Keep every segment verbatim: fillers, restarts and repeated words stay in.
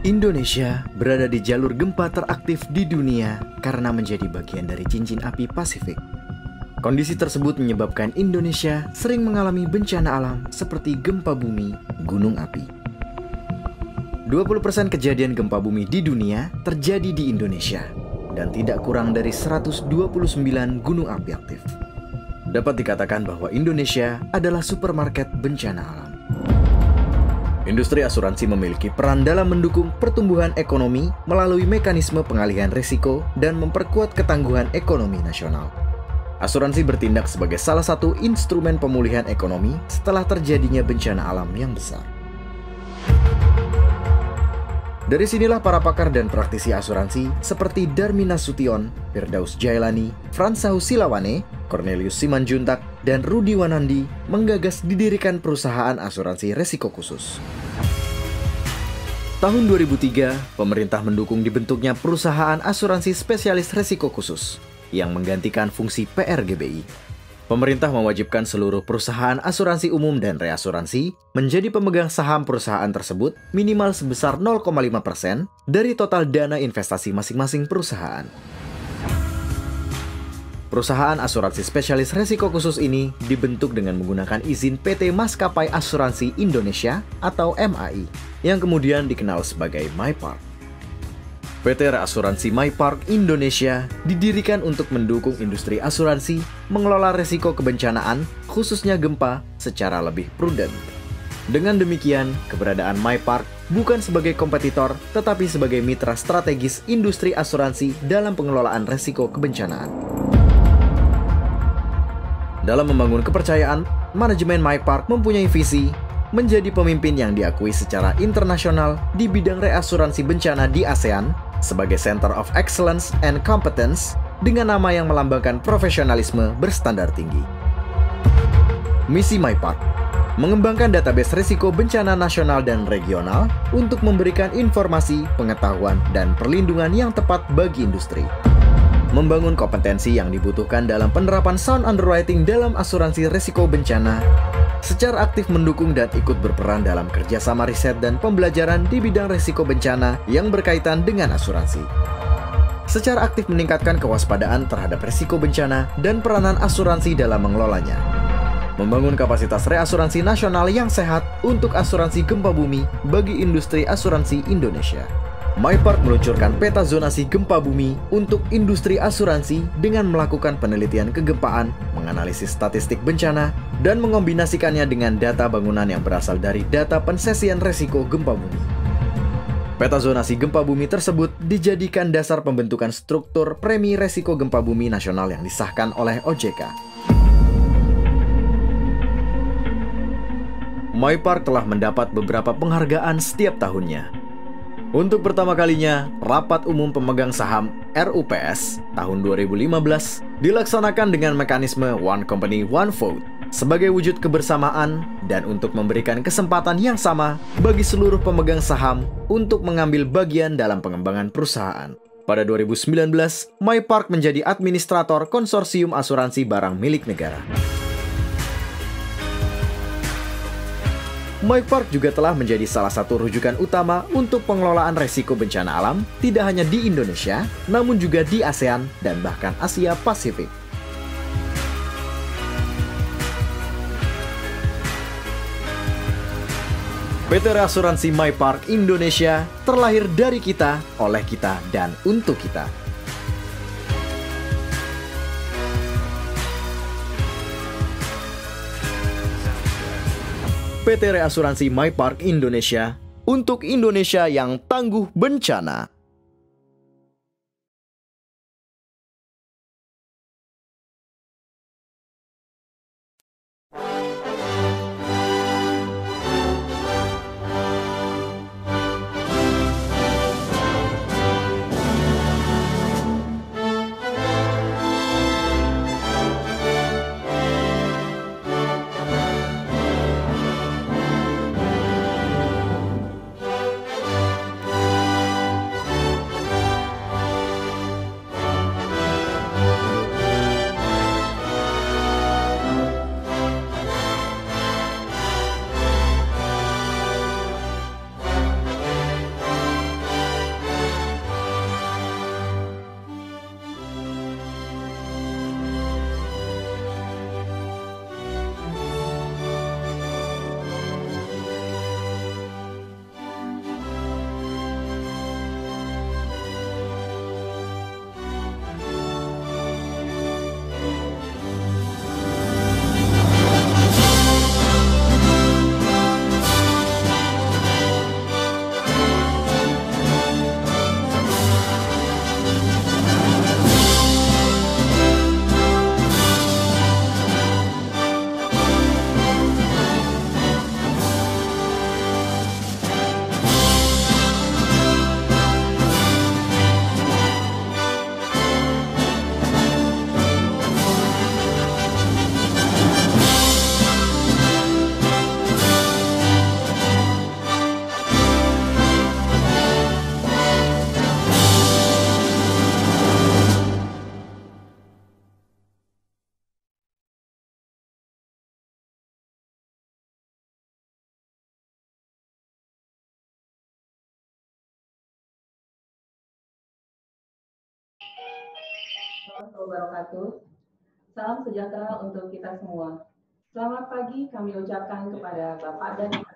Indonesia berada di jalur gempa teraktif di dunia karena menjadi bagian dari cincin api Pasifik. Kondisi tersebut menyebabkan Indonesia sering mengalami bencana alam seperti gempa bumi, gunung api. dua puluh persen kejadian gempa bumi di dunia terjadi di Indonesia dan tidak kurang dari seratus dua puluh sembilan gunung api aktif. Dapat dikatakan bahwa Indonesia adalah supermarket bencana alam. Industri asuransi memiliki peran dalam mendukung pertumbuhan ekonomi melalui mekanisme pengalihan risiko dan memperkuat ketangguhan ekonomi nasional. Asuransi bertindak sebagai salah satu instrumen pemulihan ekonomi setelah terjadinya bencana alam yang besar. Dari sinilah para pakar dan praktisi asuransi seperti Darmin Nasution, Firdaus Jailani, Fransahu Silawane, Cornelius Simanjuntak, dan Rudi Wanandi menggagas didirikan perusahaan asuransi resiko khusus. Tahun dua ribu tiga, pemerintah mendukung dibentuknya perusahaan asuransi spesialis resiko khusus yang menggantikan fungsi P R G B I. Pemerintah mewajibkan seluruh perusahaan asuransi umum dan reasuransi menjadi pemegang saham perusahaan tersebut minimal sebesar nol koma lima persen dari total dana investasi masing-masing perusahaan. Perusahaan asuransi spesialis resiko khusus ini dibentuk dengan menggunakan izin P T Maskapai Asuransi Indonesia atau M A I yang kemudian dikenal sebagai MyPark. P T Reasuransi MyPark Indonesia didirikan untuk mendukung industri asuransi mengelola risiko kebencanaan, khususnya gempa, secara lebih prudent. Dengan demikian, keberadaan MyPark bukan sebagai kompetitor, tetapi sebagai mitra strategis industri asuransi dalam pengelolaan risiko kebencanaan. Dalam membangun kepercayaan, manajemen MyPark mempunyai visi menjadi pemimpin yang diakui secara internasional di bidang reasuransi bencana di ASEAN sebagai Center of Excellence and Competence dengan nama yang melambangkan profesionalisme berstandar tinggi. Misi MyPark mengembangkan database risiko bencana nasional dan regional untuk memberikan informasi, pengetahuan, dan perlindungan yang tepat bagi industri. Membangun kompetensi yang dibutuhkan dalam penerapan sound underwriting dalam asuransi risiko bencana, secara aktif mendukung dan ikut berperan dalam kerjasama riset dan pembelajaran di bidang risiko bencana yang berkaitan dengan asuransi. Secara aktif meningkatkan kewaspadaan terhadap risiko bencana dan peranan asuransi dalam mengelolanya. Membangun kapasitas reasuransi nasional yang sehat untuk asuransi gempa bumi bagi industri asuransi Indonesia. MyPark meluncurkan peta zonasi gempa bumi untuk industri asuransi dengan melakukan penelitian kegempaan, menganalisis statistik bencana, dan mengombinasikannya dengan data bangunan yang berasal dari data pensesian risiko gempa bumi. Peta zonasi gempa bumi tersebut dijadikan dasar pembentukan struktur premi risiko gempa bumi nasional yang disahkan oleh O J K. MyPark telah mendapat beberapa penghargaan setiap tahunnya. Untuk pertama kalinya, Rapat Umum Pemegang Saham R U P S tahun dua ribu lima belas dilaksanakan dengan mekanisme One Company One Vote sebagai wujud kebersamaan dan untuk memberikan kesempatan yang sama bagi seluruh pemegang saham untuk mengambil bagian dalam pengembangan perusahaan. Pada dua ribu sembilan belas, MyPark menjadi administrator konsorsium asuransi barang milik negara. MyPark juga telah menjadi salah satu rujukan utama untuk pengelolaan risiko bencana alam tidak hanya di Indonesia, namun juga di ASEAN dan bahkan Asia Pasifik. P T Reasuransi MyPark Indonesia terlahir dari kita, oleh kita, dan untuk kita. P T Reasuransi MyPark Indonesia untuk Indonesia yang tangguh bencana. wabarakatuh. Salam sejahtera untuk kita semua. Selamat pagi kami ucapkan kepada Bapak dan Ibu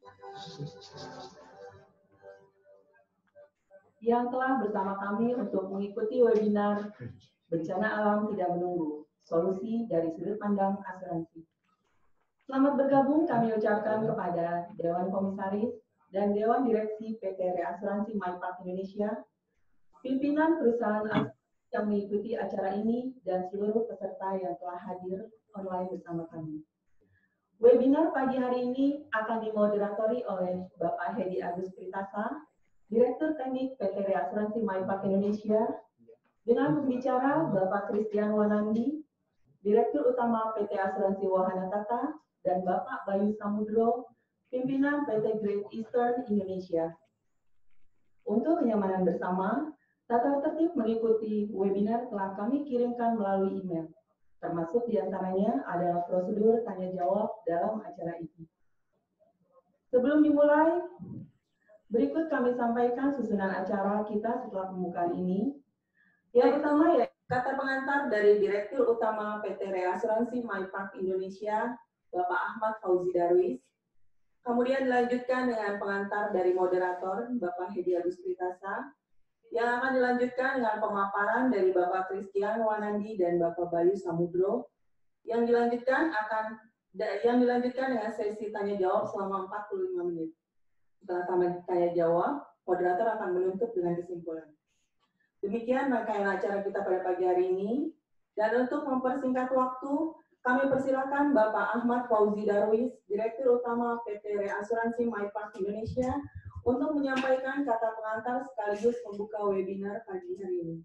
yang telah bersama kami untuk mengikuti webinar Bencana Alam Tidak Menunggu, Solusi dari Sudut Pandang Asuransi. Selamat bergabung kami ucapkan kepada Dewan Komisaris dan Dewan Direksi P T Reasuransi MyPark Indonesia, pimpinan perusahaan asuransi yang mengikuti acara ini, dan seluruh peserta yang telah hadir online bersama kami. Webinar pagi hari ini akan dimoderatori oleh Bapak Hedi Agus Pritasa, Direktur Teknik P T Reasuransi MyPark Indonesia, dengan pembicara Bapak Christian Wanandi, Direktur Utama P T Asuransi Wahana Tata, dan Bapak Bayu Samudro, Pimpinan P T Great Eastern Indonesia. Untuk kenyamanan bersama, tata tertib mengikuti webinar telah kami kirimkan melalui email. Termasuk diantaranya adalah prosedur tanya-jawab dalam acara ini. Sebelum dimulai, berikut kami sampaikan susunan acara kita setelah pembukaan ini. Yang pertama ya kata pengantar dari Direktur Utama P T Reasuransi MyPark Indonesia, Bapak Ahmad Fauzi Darwis. Kemudian dilanjutkan dengan pengantar dari moderator, Bapak Hedi Agus Pritasa, yang akan dilanjutkan dengan pemaparan dari Bapak Christian Wanandi dan Bapak Bayu Samudro, yang dilanjutkan akan yang dilanjutkan dengan sesi tanya jawab selama empat puluh lima menit. Setelah tanya jawab, moderator akan menutup dengan kesimpulan. Demikian rangkaian acara kita pada pagi hari ini. Dan untuk mempersingkat waktu, kami persilakan Bapak Ahmad Fauzi Darwis, Direktur Utama P T Reasuransi MyPark Indonesia, untuk menyampaikan kata pengantar sekaligus membuka webinar pagi hari ini.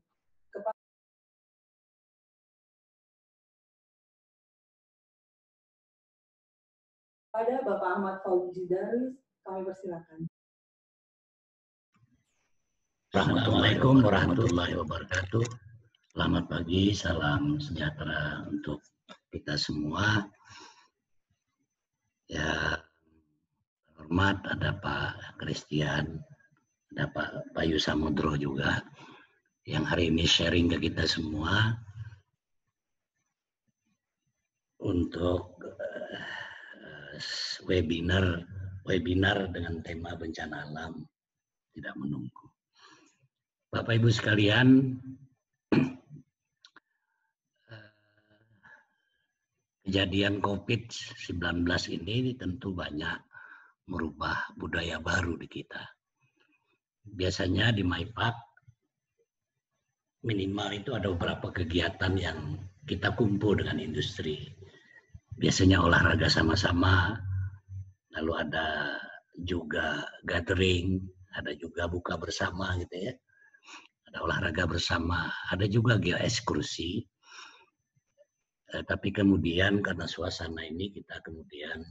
Kepada Bapak Ahmad Fauzi Darwis, kami persilakan. Assalamualaikum warahmatullahi wabarakatuh. Selamat pagi, salam sejahtera untuk kita semua. Ya, hormat ada Pak Christian, ada Pak Bayu Samudro juga yang hari ini sharing ke kita semua untuk uh, webinar webinar dengan tema bencana alam tidak menunggu. Bapak Ibu sekalian, kejadian COVID sembilan belas ini tentu banyak merubah budaya baru di kita. Biasanya di MyPark minimal itu ada beberapa kegiatan yang kita kumpul dengan industri. Biasanya olahraga sama-sama, lalu ada juga gathering, ada juga buka bersama gitu ya. Ada olahraga bersama, ada juga geoekskursi. Eh, tapi kemudian karena suasana ini kita kemudian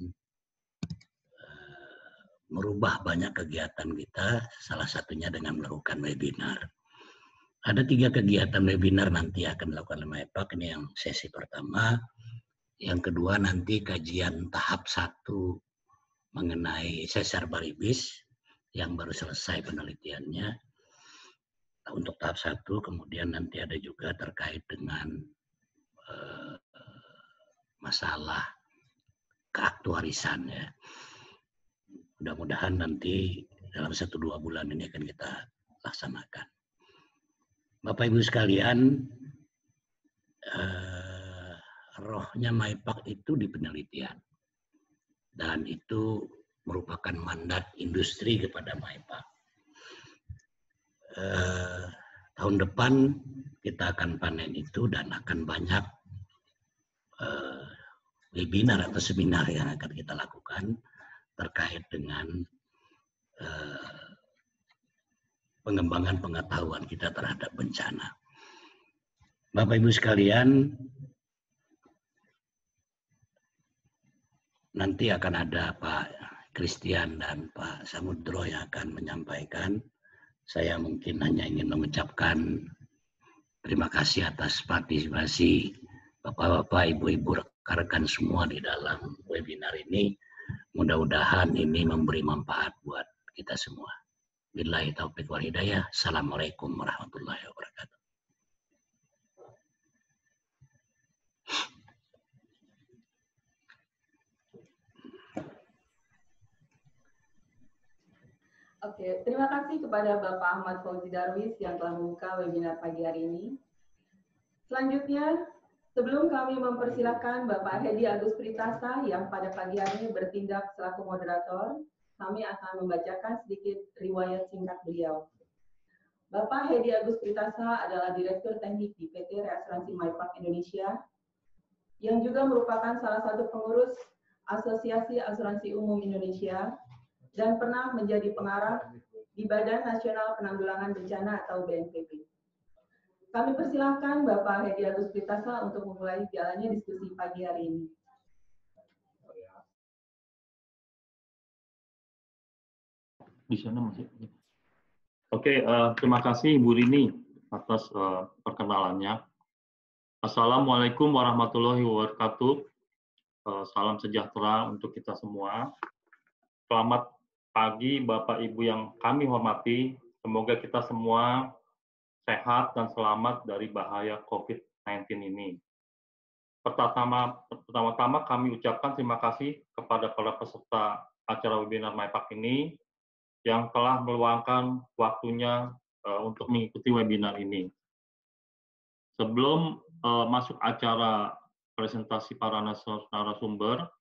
eh, merubah banyak kegiatan kita, salah satunya dengan melakukan webinar. Ada tiga kegiatan webinar nanti akan dilakukan oleh MyPark, ini yang sesi pertama. Yang kedua nanti kajian tahap satu mengenai sesar baribis yang baru selesai penelitiannya. Untuk tahap satu, kemudian nanti ada juga terkait dengan uh, masalah keaktuarisan ya. Mudah-mudahan nanti dalam satu dua bulan ini akan kita laksanakan. Bapak Ibu sekalian, eh, rohnya MyPark itu di penelitian. Dan itu merupakan mandat industri kepada MyPark. Eh, tahun depan kita akan panen itu dan akan banyak eh, webinar atau seminar yang akan kita lakukan terkait dengan eh, pengembangan pengetahuan kita terhadap bencana. Bapak Ibu sekalian, nanti akan ada Pak Christian dan Pak Samudro yang akan menyampaikan. Saya mungkin hanya ingin mengucapkan terima kasih atas partisipasi Bapak-bapak, Ibu-ibu, rekan-rekan semua di dalam webinar ini. Mudah-mudahan ini memberi manfaat buat kita semua. Billahi taufiq wal hidayah. Assalamualaikum warahmatullahi wabarakatuh. Oke, terima kasih kepada Bapak Ahmad Fauzi Darwis yang telah membuka webinar pagi hari ini. Selanjutnya, sebelum kami mempersilahkan Bapak Hedi Agus Pritasa yang pada pagi hari ini bertindak selaku moderator, kami akan membacakan sedikit riwayat singkat beliau. Bapak Hedi Agus Pritasa adalah Direktur Teknik di P T Reasuransi MyPark Indonesia, yang juga merupakan salah satu pengurus Asosiasi Asuransi Umum Indonesia, dan pernah menjadi pengarah di Badan Nasional Penanggulangan Bencana atau B N P B. Kami persilahkan Bapak Hedi Agus Pritasa untuk memulai jalannya diskusi pagi hari ini. Di sana masih. Oke, uh, terima kasih Ibu Rini atas uh, perkenalannya. Assalamualaikum warahmatullahi wabarakatuh. Uh, salam sejahtera untuk kita semua. Selamat pagi Bapak Ibu yang kami hormati. Semoga kita semua sehat dan selamat dari bahaya COVID sembilan belas ini. Pertama, pertama-tama kami ucapkan terima kasih kepada para peserta acara webinar MyPark ini yang telah meluangkan waktunya uh, untuk mengikuti webinar ini. Sebelum uh, masuk acara presentasi para narasumber,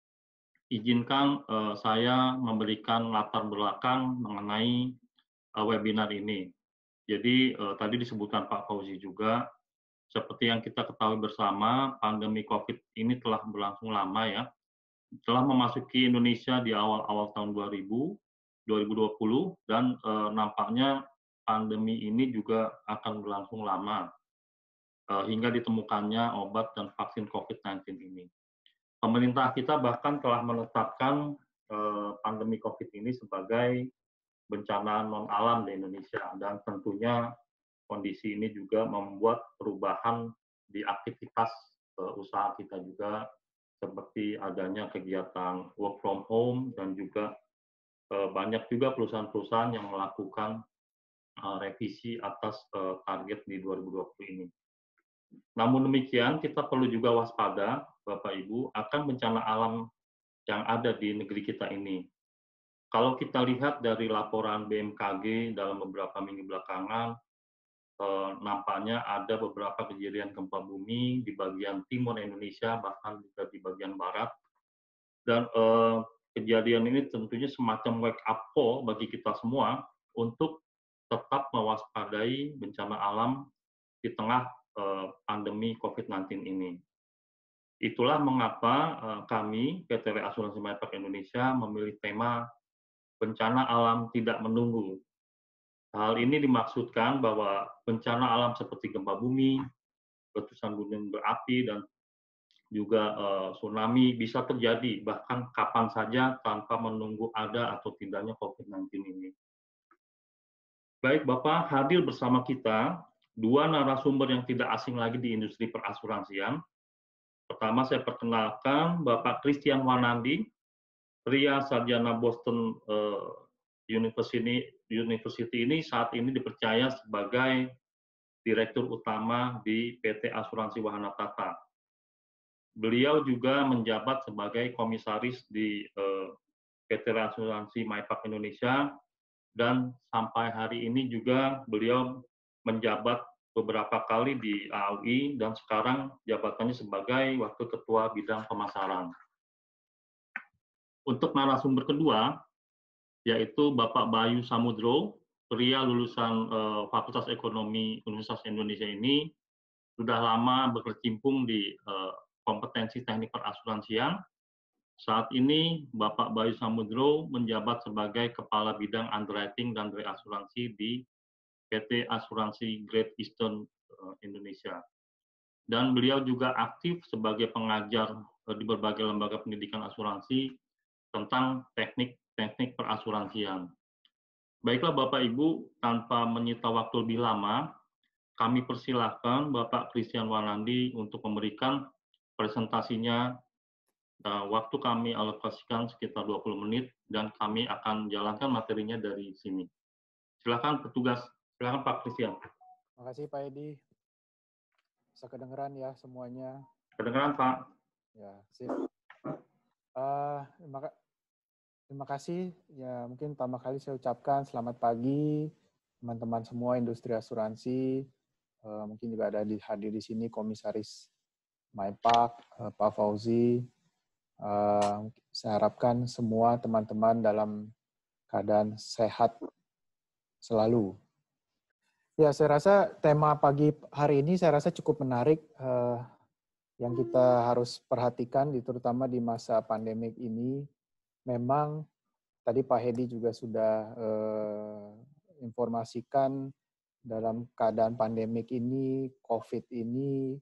izinkan uh, saya memberikan latar belakang mengenai uh, webinar ini. Jadi uh, tadi disebutkan Pak Fauzi juga, seperti yang kita ketahui bersama, pandemi COVID ini telah berlangsung lama ya, telah memasuki Indonesia di awal-awal tahun dua ribu, dua ribu dua puluh, dan uh, nampaknya pandemi ini juga akan berlangsung lama uh, hingga ditemukannya obat dan vaksin COVID sembilan belas ini. Pemerintah kita bahkan telah menetapkan eh, pandemi COVID ini sebagai bencana non-alam di Indonesia, dan tentunya kondisi ini juga membuat perubahan di aktivitas eh, usaha kita juga, seperti adanya kegiatan work from home, dan juga eh, banyak juga perusahaan-perusahaan yang melakukan eh, revisi atas eh, target di dua ribu dua puluh ini. Namun demikian, kita perlu juga waspada, Bapak Ibu, akan bencana alam yang ada di negeri kita ini. Kalau kita lihat dari laporan B M K G dalam beberapa minggu belakangan, eh, nampaknya ada beberapa kejadian gempa bumi di bagian timur Indonesia, bahkan juga di bagian barat. Dan eh, kejadian ini tentunya semacam wake up call bagi kita semua untuk tetap mewaspadai bencana alam di tengah pandemi COVID sembilan belas ini. Itulah mengapa kami, P T Reasuransi MyPark Indonesia, memilih tema bencana alam tidak menunggu. Hal ini dimaksudkan bahwa bencana alam seperti gempa bumi, letusan gunung berapi, dan juga tsunami bisa terjadi bahkan kapan saja tanpa menunggu ada atau tidaknya COVID sembilan belas ini. Baik, Bapak, hadir bersama kita dua narasumber yang tidak asing lagi di industri perasuransian. Pertama, saya perkenalkan Bapak Christian Wanandi, pria sarjana Boston uh, University, University ini saat ini dipercaya sebagai Direktur Utama di P T Asuransi Wahana Tata. Beliau juga menjabat sebagai komisaris di uh, P T Asuransi MyPark Indonesia, dan sampai hari ini juga beliau menjabat beberapa kali di A U I, dan sekarang jabatannya sebagai Wakil Ketua Bidang Pemasaran. Untuk narasumber kedua, yaitu Bapak Bayu Samudro, pria lulusan uh, Fakultas Ekonomi Universitas Indonesia ini, sudah lama berkecimpung di uh, kompetensi teknik perasuransian. Saat ini, Bapak Bayu Samudro menjabat sebagai Kepala Bidang Underwriting dan Reasuransi di P T Asuransi Great Eastern Indonesia. Dan beliau juga aktif sebagai pengajar di berbagai lembaga pendidikan asuransi tentang teknik-teknik perasuransian. Baiklah Bapak Ibu, tanpa menyita waktu lebih lama, kami persilahkan Bapak Christian Wanandi untuk memberikan presentasinya. Waktu kami alokasikan sekitar dua puluh menit, dan kami akan jalankan materinya dari sini. Silakan petugas. Silakan Pak Christian. Terima kasih Pak Edi. Bisa kedengeran ya semuanya? Kedengeran Pak. Ya, sip. Uh, maka, Terima kasih. Ya, mungkin pertama kali saya ucapkan selamat pagi teman-teman semua industri asuransi. Uh, mungkin juga ada di, hadir di sini Komisaris Mypark, uh, Pak Fauzi. Uh, saya harapkan semua teman-teman dalam keadaan sehat selalu. Ya, saya rasa tema pagi hari ini saya rasa cukup menarik uh, yang kita harus perhatikan, terutama di masa pandemik ini. Memang tadi Pak Hedi juga sudah uh, informasikan dalam keadaan pandemik ini, COVID ini,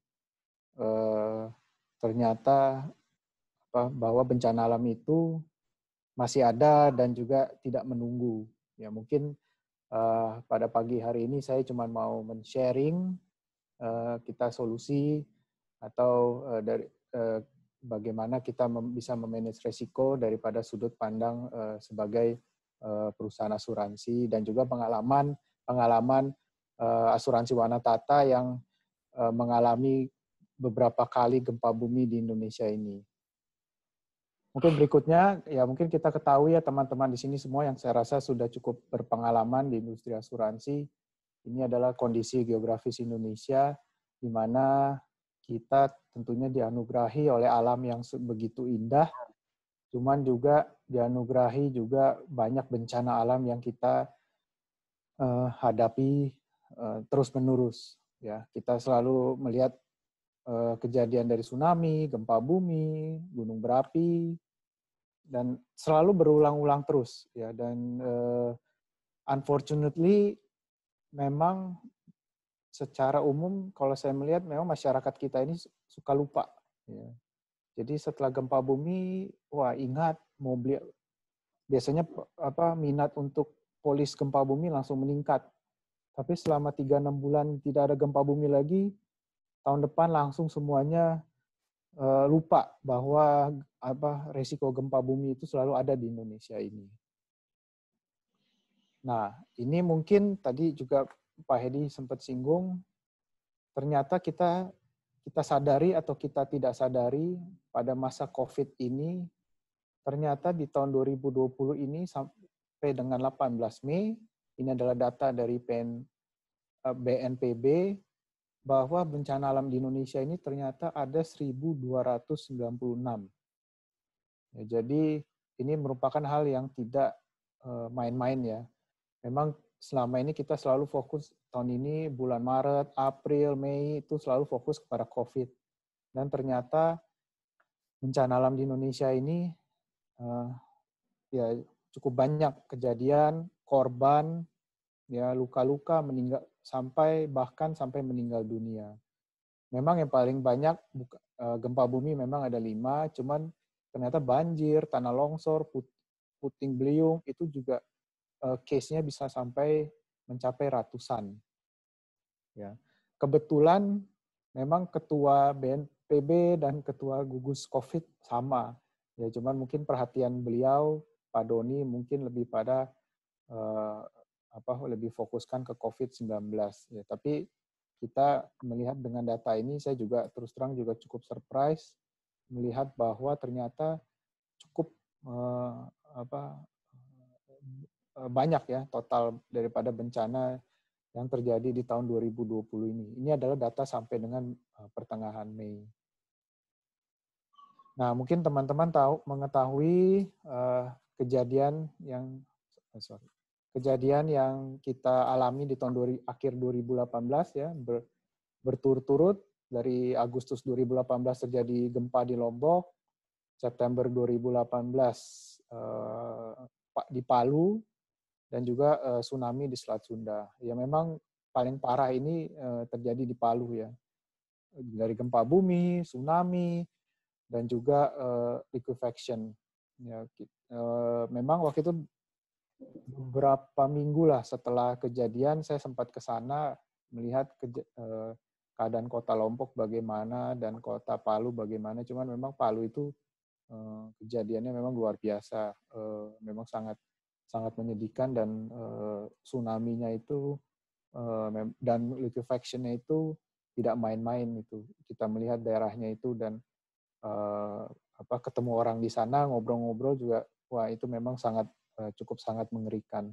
uh, ternyata apa, bahwa bencana alam itu masih ada dan juga tidak menunggu. Ya, mungkin Uh, pada pagi hari ini saya cuma mau men-sharing uh, kita solusi atau uh, dari uh, bagaimana kita mem- bisa memanage resiko daripada sudut pandang uh, sebagai uh, perusahaan asuransi dan juga pengalaman pengalaman uh, asuransi Wanatata yang uh, mengalami beberapa kali gempa bumi di Indonesia ini. Mungkin berikutnya, ya mungkin kita ketahui ya teman-teman di sini semua yang saya rasa sudah cukup berpengalaman di industri asuransi. Ini adalah kondisi geografis Indonesia, di mana kita tentunya dianugerahi oleh alam yang begitu indah, cuman juga dianugerahi juga banyak bencana alam yang kita uh, hadapi uh, terus-menerus. Ya, kita selalu melihat uh, kejadian dari tsunami, gempa bumi, gunung berapi, dan selalu berulang-ulang terus ya, dan uh, unfortunately memang secara umum kalau saya melihat memang masyarakat kita ini suka lupa ya. Jadi setelah gempa bumi, wah ingat mau beli, biasanya apa minat untuk polis gempa bumi langsung meningkat. Tapi selama tiga enam bulan tidak ada gempa bumi lagi, tahun depan langsung semuanya Uh, lupa bahwa apa resiko gempa bumi itu selalu ada di Indonesia ini. Nah, ini mungkin tadi juga Pak Hedi sempat singgung, ternyata kita kita sadari atau kita tidak sadari pada masa COVID ini, ternyata di tahun dua ribu dua puluh ini sampai dengan delapan belas Mei, ini adalah data dari B N P B, bahwa bencana alam di Indonesia ini ternyata ada seribu dua ratus sembilan puluh enam. Ya, jadi ini merupakan hal yang tidak uh, main-main ya. Memang selama ini kita selalu fokus, tahun ini bulan Maret, April, Mei itu selalu fokus kepada COVID. Dan ternyata bencana alam di Indonesia ini uh, ya cukup banyak kejadian, korban, ya luka-luka, meninggal sampai bahkan sampai meninggal dunia. Memang yang paling banyak uh, gempa bumi memang ada lima, cuman ternyata banjir, tanah longsor, puting beliung itu juga uh, case-nya bisa sampai mencapai ratusan. Ya. Kebetulan memang ketua B N P B dan ketua gugus COVID sama. Ya, cuman mungkin perhatian beliau Pak Doni mungkin lebih pada uh, apa lebih fokuskan ke COVID sembilan belas. Ya, tapi kita melihat dengan data ini, saya juga terus terang juga cukup surprise melihat bahwa ternyata cukup eh, apa eh, banyak ya total daripada bencana yang terjadi di tahun dua ribu dua puluh ini. Ini adalah data sampai dengan eh, pertengahan Mei. Nah, mungkin teman-teman tahu mengetahui eh, kejadian yang sorry kejadian yang kita alami di tahun dua, akhir dua ribu delapan belas ya, ber, berturut-turut dari Agustus dua ribu delapan belas terjadi gempa di Lombok, September dua ribu delapan belas uh, di Palu, dan juga uh, tsunami di Selat Sunda. Ya memang paling parah ini uh, terjadi di Palu ya, dari gempa bumi, tsunami, dan juga uh, liquefaction. Ya, uh, memang waktu itu beberapa minggu lah setelah kejadian saya sempat ke sana melihat keja- eh, keadaan kota Lombok bagaimana dan kota Palu bagaimana. Cuman memang Palu itu eh, kejadiannya memang luar biasa, eh, memang sangat sangat menyedihkan, dan eh, tsunami-nya itu eh, dan liquefaction-nya itu tidak main-main itu. Kita melihat daerahnya itu dan eh, apa ketemu orang di sana ngobrol-ngobrol juga wah itu memang sangat uh, cukup sangat mengerikan.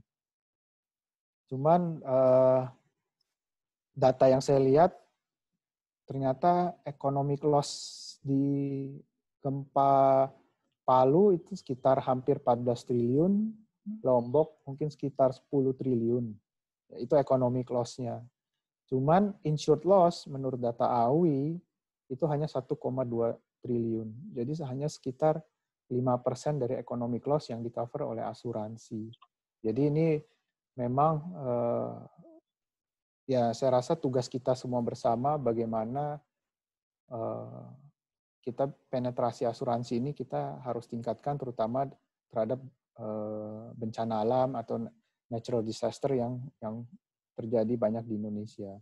Cuman uh, data yang saya lihat ternyata economic loss di gempa Palu itu sekitar hampir empat belas triliun, Lombok mungkin sekitar sepuluh triliun. Itu economic loss-nya. Cuman insured loss menurut data A U I itu hanya satu koma dua triliun. Jadi hanya sekitar lima persen dari economic loss yang di-cover oleh asuransi. Jadi ini memang eh, ya saya rasa tugas kita semua bersama bagaimana eh, kita penetrasi asuransi ini kita harus tingkatkan terutama terhadap eh, bencana alam atau natural disaster yang yang terjadi banyak di Indonesia.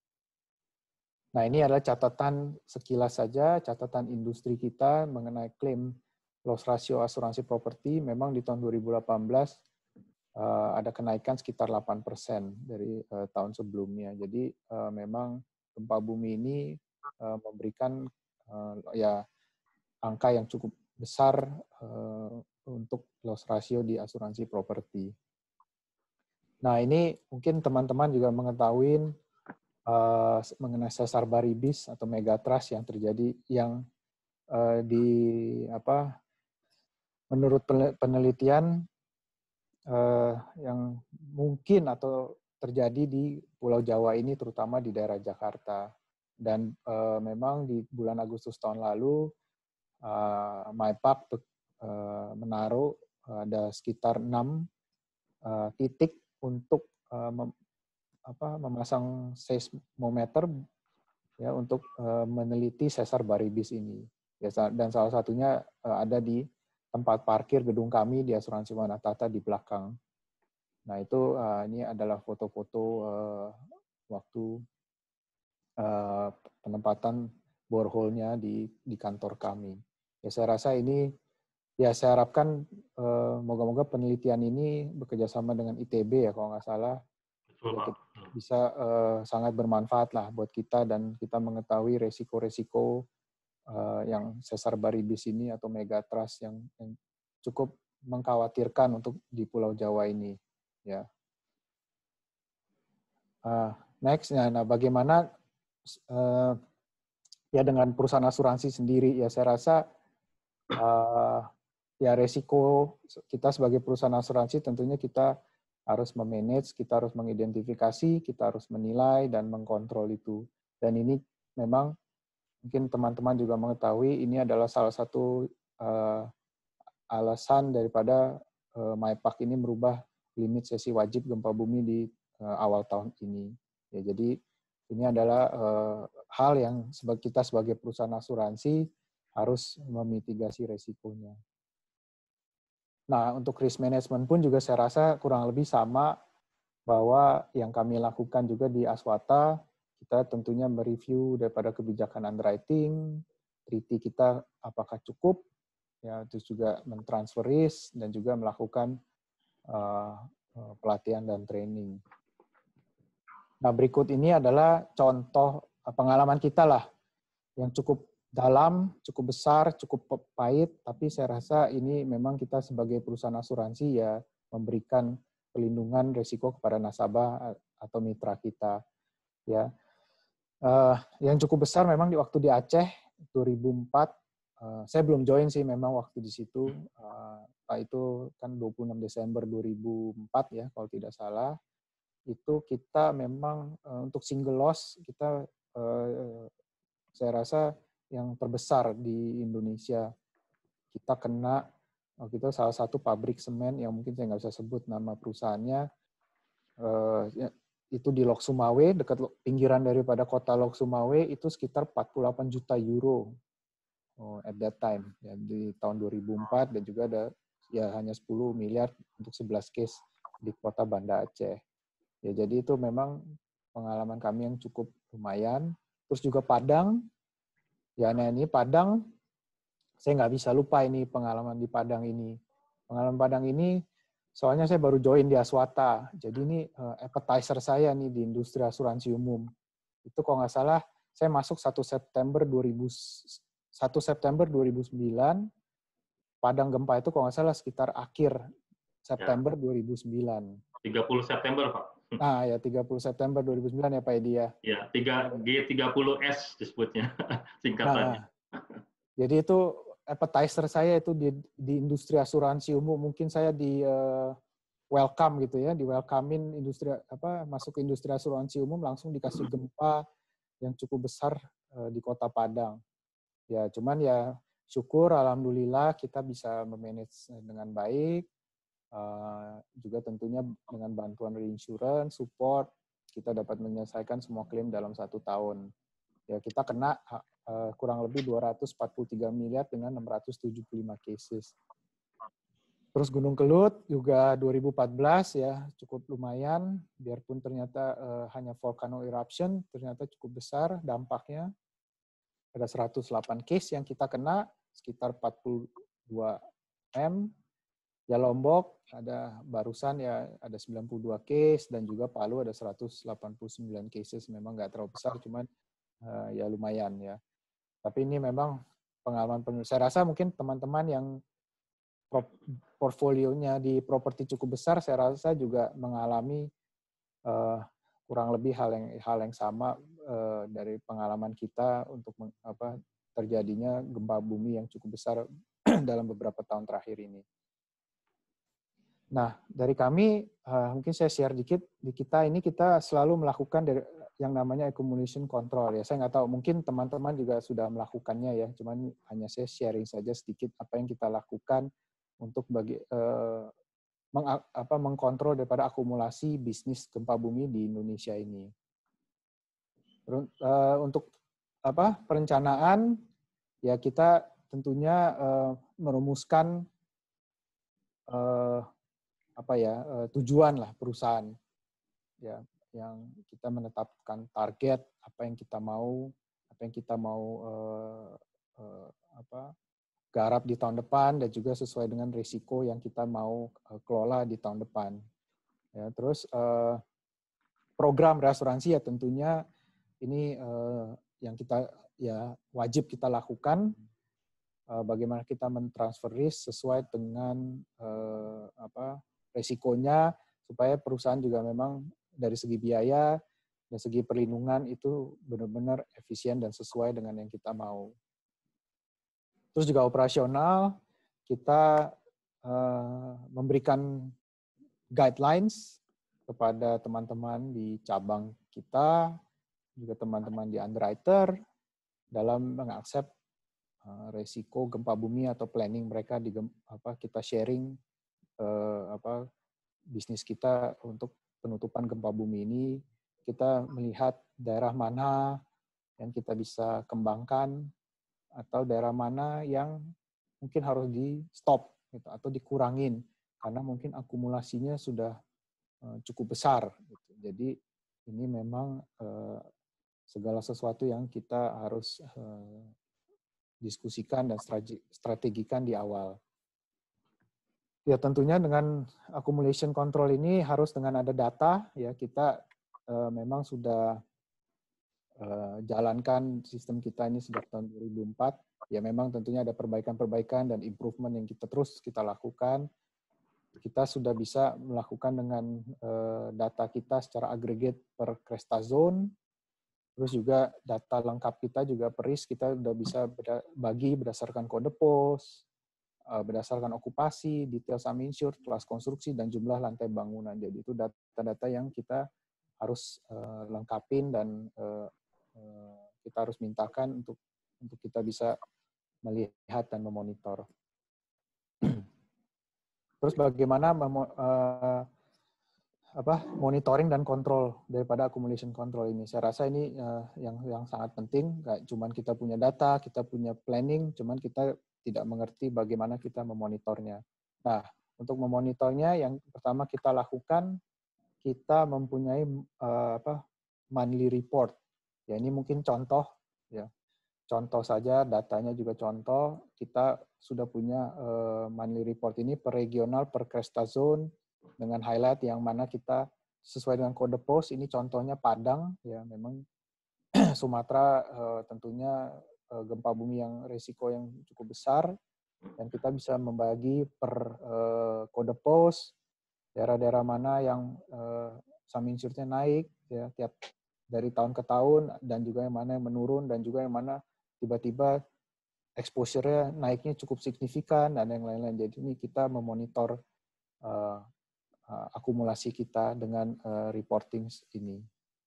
Nah, ini adalah catatan sekilas saja, catatan industri kita mengenai klaim loss ratio asuransi properti. Memang di tahun dua ribu delapan belas uh, ada kenaikan sekitar delapan persen dari uh, tahun sebelumnya. Jadi uh, memang gempa bumi ini uh, memberikan uh, ya angka yang cukup besar uh, untuk loss ratio di asuransi properti. Nah, ini mungkin teman-teman juga mengetahui uh, mengenai sesar baribis atau megatrust yang terjadi yang uh, di apa menurut penelitian uh, yang mungkin atau terjadi di Pulau Jawa ini terutama di daerah Jakarta. Dan uh, memang di bulan Agustus tahun lalu uh, MyPark uh, menaruh uh, ada sekitar enam uh, titik untuk uh, mem, apa, memasang seismometer ya untuk uh, meneliti sesar baribis ini. Ya, dan salah satunya uh, ada di tempat parkir gedung kami di Asuransi Wanatata di belakang. Nah itu uh, ini adalah foto-foto uh, waktu uh, penempatan borehole-nya di di kantor kami. Ya saya rasa ini ya saya harapkan uh, moga-moga penelitian ini bekerjasama dengan I T B ya kalau nggak salah. Betul, Pak. Bisa uh, sangat bermanfaat lah buat kita dan kita mengetahui resiko-resiko uh, yang sesar baribis ini atau megatrust yang, yang cukup mengkhawatirkan untuk di Pulau Jawa ini. Ya. Uh, next, nah, nah bagaimana uh, ya dengan perusahaan asuransi sendiri ya saya rasa uh, ya resiko kita sebagai perusahaan asuransi tentunya kita harus memanage, kita harus mengidentifikasi, kita harus menilai dan mengkontrol itu. Dan ini memang mungkin teman-teman juga mengetahui ini adalah salah satu uh, alasan daripada uh, MyPark ini merubah limit sesi wajib gempa bumi di uh, awal tahun ini. Ya, jadi ini adalah uh, hal yang sebagai kita sebagai perusahaan asuransi harus memitigasi resikonya. Nah, untuk risk management pun juga saya rasa kurang lebih sama bahwa yang kami lakukan juga di Aswata, kita tentunya mereview daripada kebijakan underwriting, treaty kita apakah cukup, ya, terus juga mentransfer risk dan juga melakukan uh, pelatihan dan training. Nah, berikut ini adalah contoh pengalaman kita lah yang cukup dalam, cukup besar, cukup pahit, tapi saya rasa ini memang kita sebagai perusahaan asuransi ya memberikan perlindungan risiko kepada nasabah atau mitra kita. Ya, uh, yang cukup besar memang di waktu di Aceh dua ribu empat, uh, saya belum join sih memang waktu di situ. Uh, itu kan dua puluh enam Desember dua ribu empat ya kalau tidak salah. Itu kita memang uh, untuk single loss kita uh, saya rasa yang terbesar di Indonesia. Kita kena, kita salah satu pabrik semen yang mungkin saya nggak bisa sebut nama perusahaannya, itu di Lok Sumawe, dekat pinggiran daripada kota Lok Sumawe, itu sekitar empat puluh delapan juta euro at that time, ya, di tahun dua ribu empat, dan juga ada ya hanya sepuluh miliar untuk sebelas case di kota Banda Aceh. Ya, jadi itu memang pengalaman kami yang cukup lumayan. Terus juga Padang, ya, nah ini Padang, saya nggak bisa lupa ini pengalaman di Padang ini. Pengalaman Padang ini, soalnya saya baru join di Aswata. Jadi ini uh, appetizer saya nih di industri asuransi umum. Itu kalau nggak salah, saya masuk satu September dua ribu, satu September dua ribu sembilan, Padang gempa itu kalau nggak salah sekitar akhir September ya. dua ribu sembilan. tiga puluh September, Pak. Ah ya, tiga puluh September dua ribu sembilan ya Pak Edi ya. Ya, G tiga puluh S disebutnya, singkatannya. Nah, jadi itu appetizer saya itu di, di industri asuransi umum, mungkin saya di uh, welcome gitu ya, di welcomein industri apa masuk ke industri asuransi umum langsung dikasih gempa yang cukup besar uh, di Kota Padang. Ya, cuman ya syukur alhamdulillah kita bisa memanage dengan baik. Uh, juga tentunya dengan bantuan reinsurance, support, kita dapat menyelesaikan semua klaim dalam satu tahun. Ya, kita kena uh, kurang lebih dua ratus empat puluh tiga miliar dengan enam ratus tujuh puluh lima cases. Terus Gunung Kelut juga dua ribu empat belas ya cukup lumayan, biarpun ternyata uh, hanya volcano eruption, ternyata cukup besar dampaknya. Ada seratus delapan case yang kita kena, sekitar empat puluh dua M. Ya Lombok ada barusan ya ada sembilan puluh dua case dan juga Palu ada seratus delapan puluh sembilan cases, memang nggak terlalu besar cuman uh, ya lumayan ya. Tapi ini memang pengalaman penuh. Saya rasa mungkin teman-teman yang portfolionya di properti cukup besar, saya rasa juga mengalami uh, kurang lebih hal yang hal yang sama uh, dari pengalaman kita untuk meng, apa terjadinya gempa bumi yang cukup besar dalam beberapa tahun terakhir ini. Nah, dari kami, uh, mungkin saya share dikit, di kita ini kita selalu melakukan dari, yang namanya accumulation control. Ya, saya nggak tahu, mungkin teman-teman juga sudah melakukannya ya, cuman hanya saya sharing saja sedikit apa yang kita lakukan untuk bagi, uh, meng, apa, mengkontrol daripada akumulasi bisnis gempa bumi di Indonesia ini. Uh, untuk apa perencanaan, ya kita tentunya uh, merumuskan uh, apa ya tujuan lah perusahaan ya yang kita menetapkan target apa yang kita mau apa yang kita mau uh, uh, apa garap di tahun depan dan juga sesuai dengan risiko yang kita mau uh, kelola di tahun depan ya. Terus uh, program reasuransi ya tentunya ini uh, yang kita ya wajib kita lakukan, uh, bagaimana kita mentransfer risk sesuai dengan uh, apa resikonya supaya perusahaan juga memang dari segi biaya dan segi perlindungan itu benar-benar efisien dan sesuai dengan yang kita mau. Terus juga operasional, kita uh, memberikan guidelines kepada teman-teman di cabang kita, juga teman-teman di underwriter dalam mengaksep uh, resiko gempa bumi atau planning mereka di apa kita sharing Uh, apa bisnis kita untuk penutupan gempa bumi ini. Kita melihat daerah mana yang kita bisa kembangkan atau daerah mana yang mungkin harus di stop gitu, atau dikurangin karena mungkin akumulasinya sudah uh, cukup besar gitu. Jadi ini memang uh, segala sesuatu yang kita harus uh, diskusikan dan strategikan di awal. Ya tentunya dengan accumulation control ini harus dengan ada data ya, kita uh, memang sudah uh, jalankan sistem kita ini sejak tahun dua ribu empat. Ya memang tentunya ada perbaikan-perbaikan dan improvement yang kita terus kita lakukan. Kita sudah bisa melakukan dengan uh, data kita secara agregat per cresta zone. Terus juga data lengkap kita juga per risk kita sudah bisa bagi berdasarkan kode pos, berdasarkan okupasi, detail sum insured, kelas konstruksi, dan jumlah lantai bangunan. Jadi itu data-data yang kita harus uh, lengkapin dan uh, uh, kita harus mintakan untuk untuk kita bisa melihat dan memonitor. Terus bagaimana memo, uh, apa monitoring dan kontrol daripada accumulation control ini? Saya rasa ini uh, yang yang sangat penting. Gak cuman kita punya data, kita punya planning, cuman kita tidak mengerti bagaimana kita memonitornya. Nah, untuk memonitornya yang pertama kita lakukan, kita mempunyai uh, apa monthly report. Ya ini mungkin contoh ya. Contoh saja, datanya juga contoh. Kita sudah punya uh, monthly report ini per regional, per cresta zone dengan highlight yang mana kita sesuai dengan kode pos. Ini contohnya Padang ya, memang Sumatera uh, tentunya gempa bumi yang resiko yang cukup besar. dan kita bisa membagi per uh, kode pos, daerah-daerah mana yang uh, sum insured-nya naik ya tiap dari tahun ke tahun, dan juga yang mana yang menurun, dan juga yang mana tiba-tiba exposure-nya naiknya cukup signifikan, dan yang lain-lain. Jadi ini kita memonitor uh, uh, akumulasi kita dengan uh, reporting ini.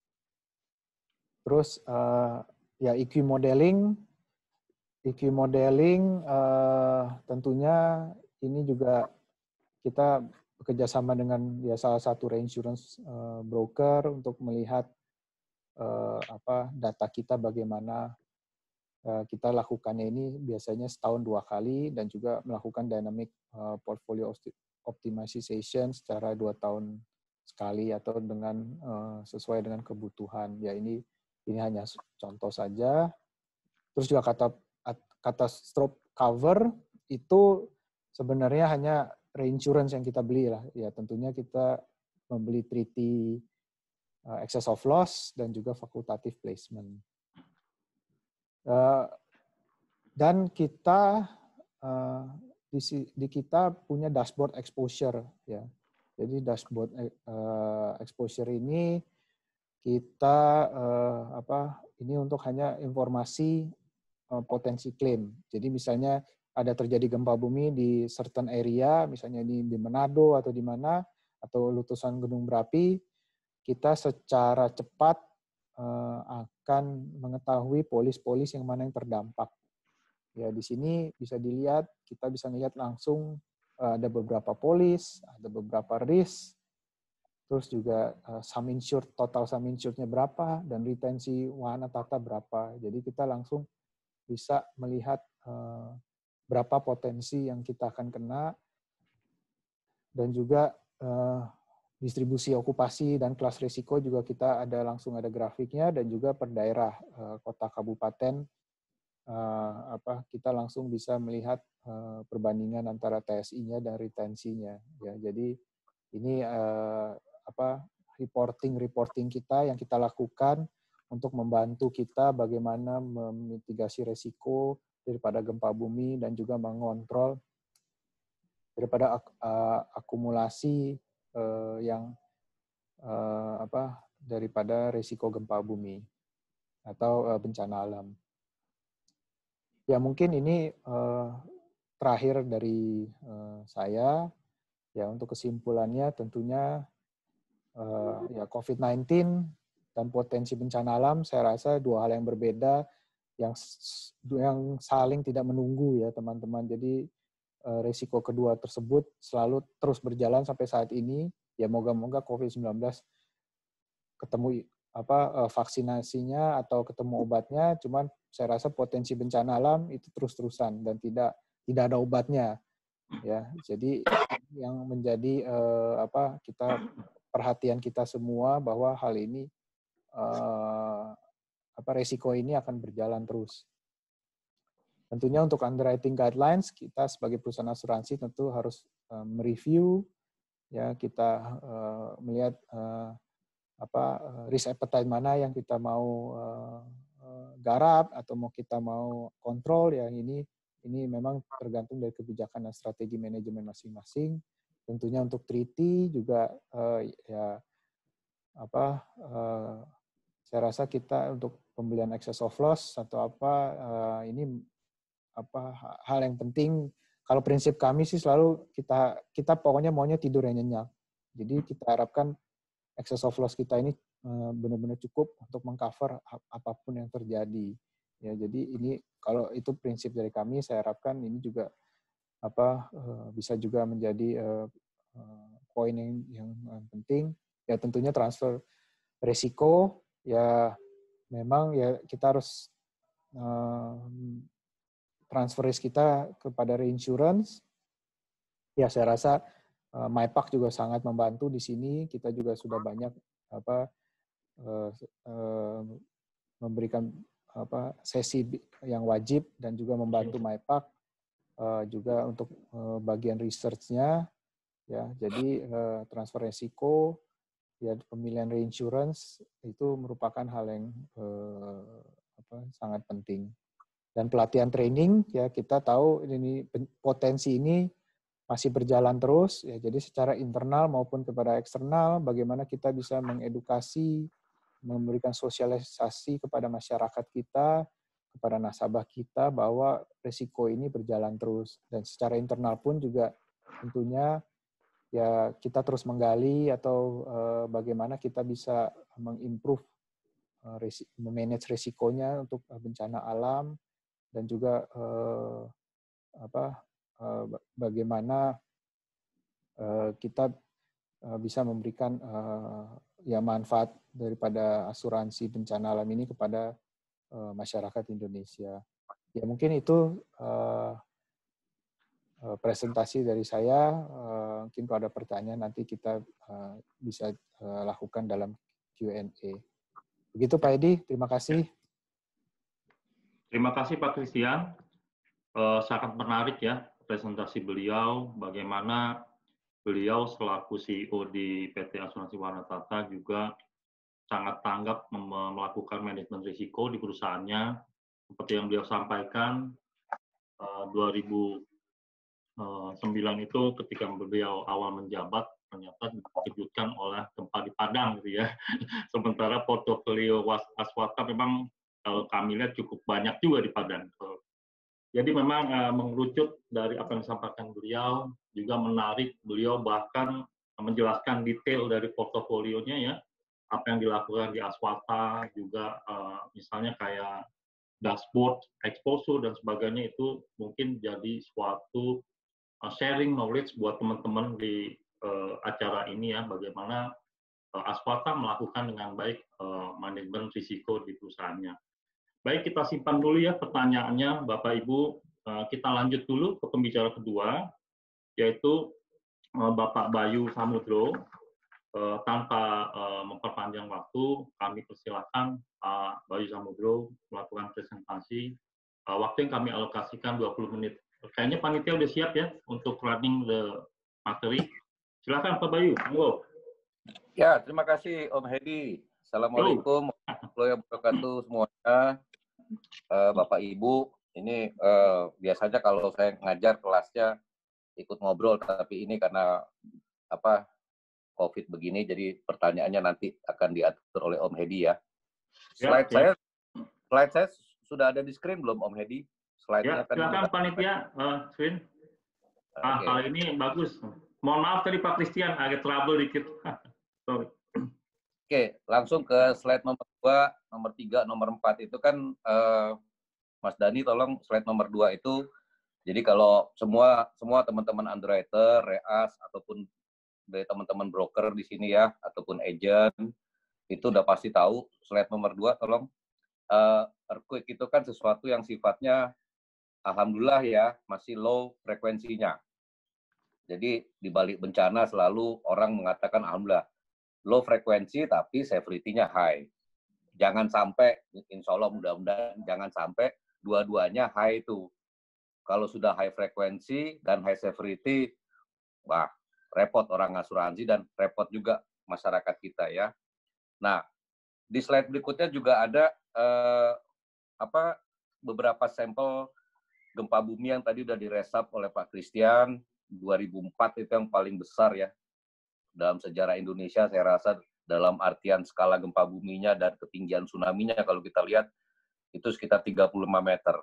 Terus uh, ya E Q modeling, E Q modeling uh, tentunya ini juga kita bekerjasama dengan ya salah satu reinsurance uh, broker untuk melihat uh, apa data kita bagaimana. Uh, kita lakukannya ini biasanya setahun dua kali, dan juga melakukan dynamic uh, portfolio optimization secara dua tahun sekali atau dengan uh, sesuai dengan kebutuhan. Ya ini ini hanya contoh saja. Terus juga kata kata stroke cover itu sebenarnya hanya reinsurance yang kita beli lah. Ya tentunya kita membeli treaty uh, excess of loss dan juga facultative placement. Uh, dan kita uh, di, di kita punya dashboard exposure ya. Jadi dashboard uh, exposure ini kita uh, apa ini untuk hanya informasi uh, potensi klaim. Jadi misalnya ada terjadi gempa bumi di certain area, misalnya di, di Manado atau di mana, atau letusan gunung berapi, kita secara cepat uh, akan mengetahui polis-polis yang mana yang terdampak. Ya di sini bisa dilihat, kita bisa melihat langsung uh, ada beberapa polis, ada beberapa risk, terus juga uh, sum insured, total sum insured-nya berapa, dan retensi wahana tata berapa. Jadi kita langsung bisa melihat uh, berapa potensi yang kita akan kena, dan juga uh, distribusi okupasi dan kelas risiko juga kita ada langsung ada grafiknya, dan juga per daerah uh, kota kabupaten uh, apa kita langsung bisa melihat uh, perbandingan antara T S I-nya dan retensinya. Ya, jadi ini uh, apa reporting reporting kita yang kita lakukan untuk membantu kita bagaimana memitigasi resiko daripada gempa bumi, dan juga mengontrol daripada ak uh, akumulasi uh, yang uh, apa daripada resiko gempa bumi atau uh, bencana alam. Ya mungkin ini uh, terakhir dari uh, saya. Ya untuk kesimpulannya tentunya uh, ya COVID sembilan belas dan potensi bencana alam saya rasa dua hal yang berbeda yang yang saling tidak menunggu ya teman-teman. Jadi uh, resiko kedua tersebut selalu terus berjalan sampai saat ini. Ya moga-moga COVID sembilan belas ketemu apa uh, vaksinasinya atau ketemu obatnya. Cuman saya rasa potensi bencana alam itu terus-terusan dan tidak tidak ada obatnya. Ya, jadi yang menjadi uh, apa kita perhatian kita semua bahwa hal ini uh, apa resiko ini akan berjalan terus. Tentunya untuk underwriting guidelines kita sebagai perusahaan asuransi tentu harus uh, mereview ya kita uh, melihat uh, apa uh, risk appetite mana yang kita mau uh, uh, garap atau mau kita mau kontrol. Yang ini ini memang tergantung dari kebijakan dan strategi manajemen masing-masing. Tentunya untuk treaty juga uh, ya apa uh, saya rasa kita untuk pembelian excess of loss atau apa uh, ini apa hal yang penting. Kalau prinsip kami sih selalu kita kita pokoknya maunya tidur yang nyenyak. Jadi kita harapkan excess of loss kita ini uh, benar-benar cukup untuk mengcover apapun yang terjadi. Ya, jadi ini kalau itu prinsip dari kami, saya harapkan ini juga apa uh, bisa juga menjadi uh, uh, poin yang, yang penting. Ya tentunya transfer resiko ya memang ya kita harus uh, transfer risk kita kepada reinsurance. Ya saya rasa uh, MyPac juga sangat membantu di sini. Kita juga sudah banyak apa uh, uh, memberikan apa sesi yang wajib dan juga membantu MyPac uh, juga untuk uh, bagian research-nya ya. Jadi uh, transfer resiko ya pemilihan reinsurance itu merupakan hal yang uh, apa sangat penting. Dan pelatihan training, ya kita tahu ini potensi ini masih berjalan terus, ya jadi secara internal maupun kepada eksternal, bagaimana kita bisa mengedukasi, memberikan sosialisasi kepada masyarakat kita, kepada nasabah kita bahwa risiko ini berjalan terus. Dan secara internal pun juga tentunya ya kita terus menggali atau uh, bagaimana kita bisa mengimprove, uh, resi, memanage risikonya untuk uh, bencana alam, dan juga uh, apa uh, bagaimana uh, kita uh, bisa memberikan uh, ya manfaat daripada asuransi bencana alam ini kepada uh, masyarakat Indonesia. Ya mungkin itu uh, uh, presentasi dari saya. Uh, mungkin kalau ada pertanyaan nanti kita uh, bisa uh, lakukan dalam Q and A. Begitu Pak Edi, terima kasih. Terima kasih Pak Christian. Uh, sangat menarik ya presentasi beliau, bagaimana beliau selaku C E O di P T Asuransi Wanatata juga sangat tanggap melakukan manajemen risiko di perusahaannya. Seperti yang beliau sampaikan, uh, dua ribu sembilan itu ketika beliau awal menjabat, ternyata dikejutkan oleh gempa di Padang gitu ya. Sementara portofolio Aswata memang kalau kami lihat cukup banyak juga di Padang. Jadi memang uh, mengerucut dari apa yang disampaikan beliau, juga menarik beliau bahkan menjelaskan detail dari portofolionya ya, apa yang dilakukan di Aswata, juga uh, misalnya kayak dashboard, exposure dan sebagainya, itu mungkin jadi suatu uh, sharing knowledge buat teman-teman di uh, acara ini ya, bagaimana uh, Aswata melakukan dengan baik uh, manajemen risiko di perusahaannya. Baik, kita simpan dulu ya pertanyaannya, Bapak Ibu. Kita lanjut dulu ke pembicara kedua, yaitu Bapak Bayu Samudro. Tanpa memperpanjang waktu, kami persilakan Pak Bayu Samudro melakukan presentasi. Waktu yang kami alokasikan dua puluh menit. Kayaknya panitia udah siap ya untuk running the materi. Silakan Pak Bayu, monggo. Ya, terima kasih Om Hedi. Assalamualaikum warahmatullahi wabarakatuh semuanya. Uh, Bapak Ibu, ini uh, biasanya kalau saya ngajar kelasnya ikut ngobrol, tapi ini karena apa COVID begini, jadi pertanyaannya nanti akan diatur oleh Om Hedi ya. Slide ya, saya, slide saya sudah ada di screen belum Om Hedi? Slide-nya ya, kan silakan panitia, uh, screen. Ah, okay. Kali ini bagus. Mohon maaf tadi Pak Christian agak trouble dikit. Sorry. Oke, langsung ke slide nomor dua, nomor tiga, nomor empat itu kan uh, Mas Dani tolong slide nomor dua itu. Jadi kalau semua semua teman-teman underwriter, reas ataupun dari teman-teman broker di sini ya, ataupun agent itu udah pasti tahu slide nomor dua tolong. Uh, earthquake itu kan sesuatu yang sifatnya alhamdulillah ya masih low frekuensinya. Jadi di balik bencana selalu orang mengatakan alhamdulillah low frekuensi tapi severity-nya high. Jangan sampai, insya Allah mudah-mudahan jangan sampai dua-duanya high itu. Kalau sudah high frekuensi dan high severity, wah repot orang asuransi dan repot juga masyarakat kita ya. Nah, di slide berikutnya juga ada eh, apa beberapa sampel gempa bumi yang tadi sudah diresap oleh Pak Christian. dua ribu empat itu yang paling besar ya. Dalam sejarah Indonesia, saya rasa dalam artian skala gempa buminya dan ketinggian tsunami-nya kalau kita lihat itu sekitar tiga puluh lima meter.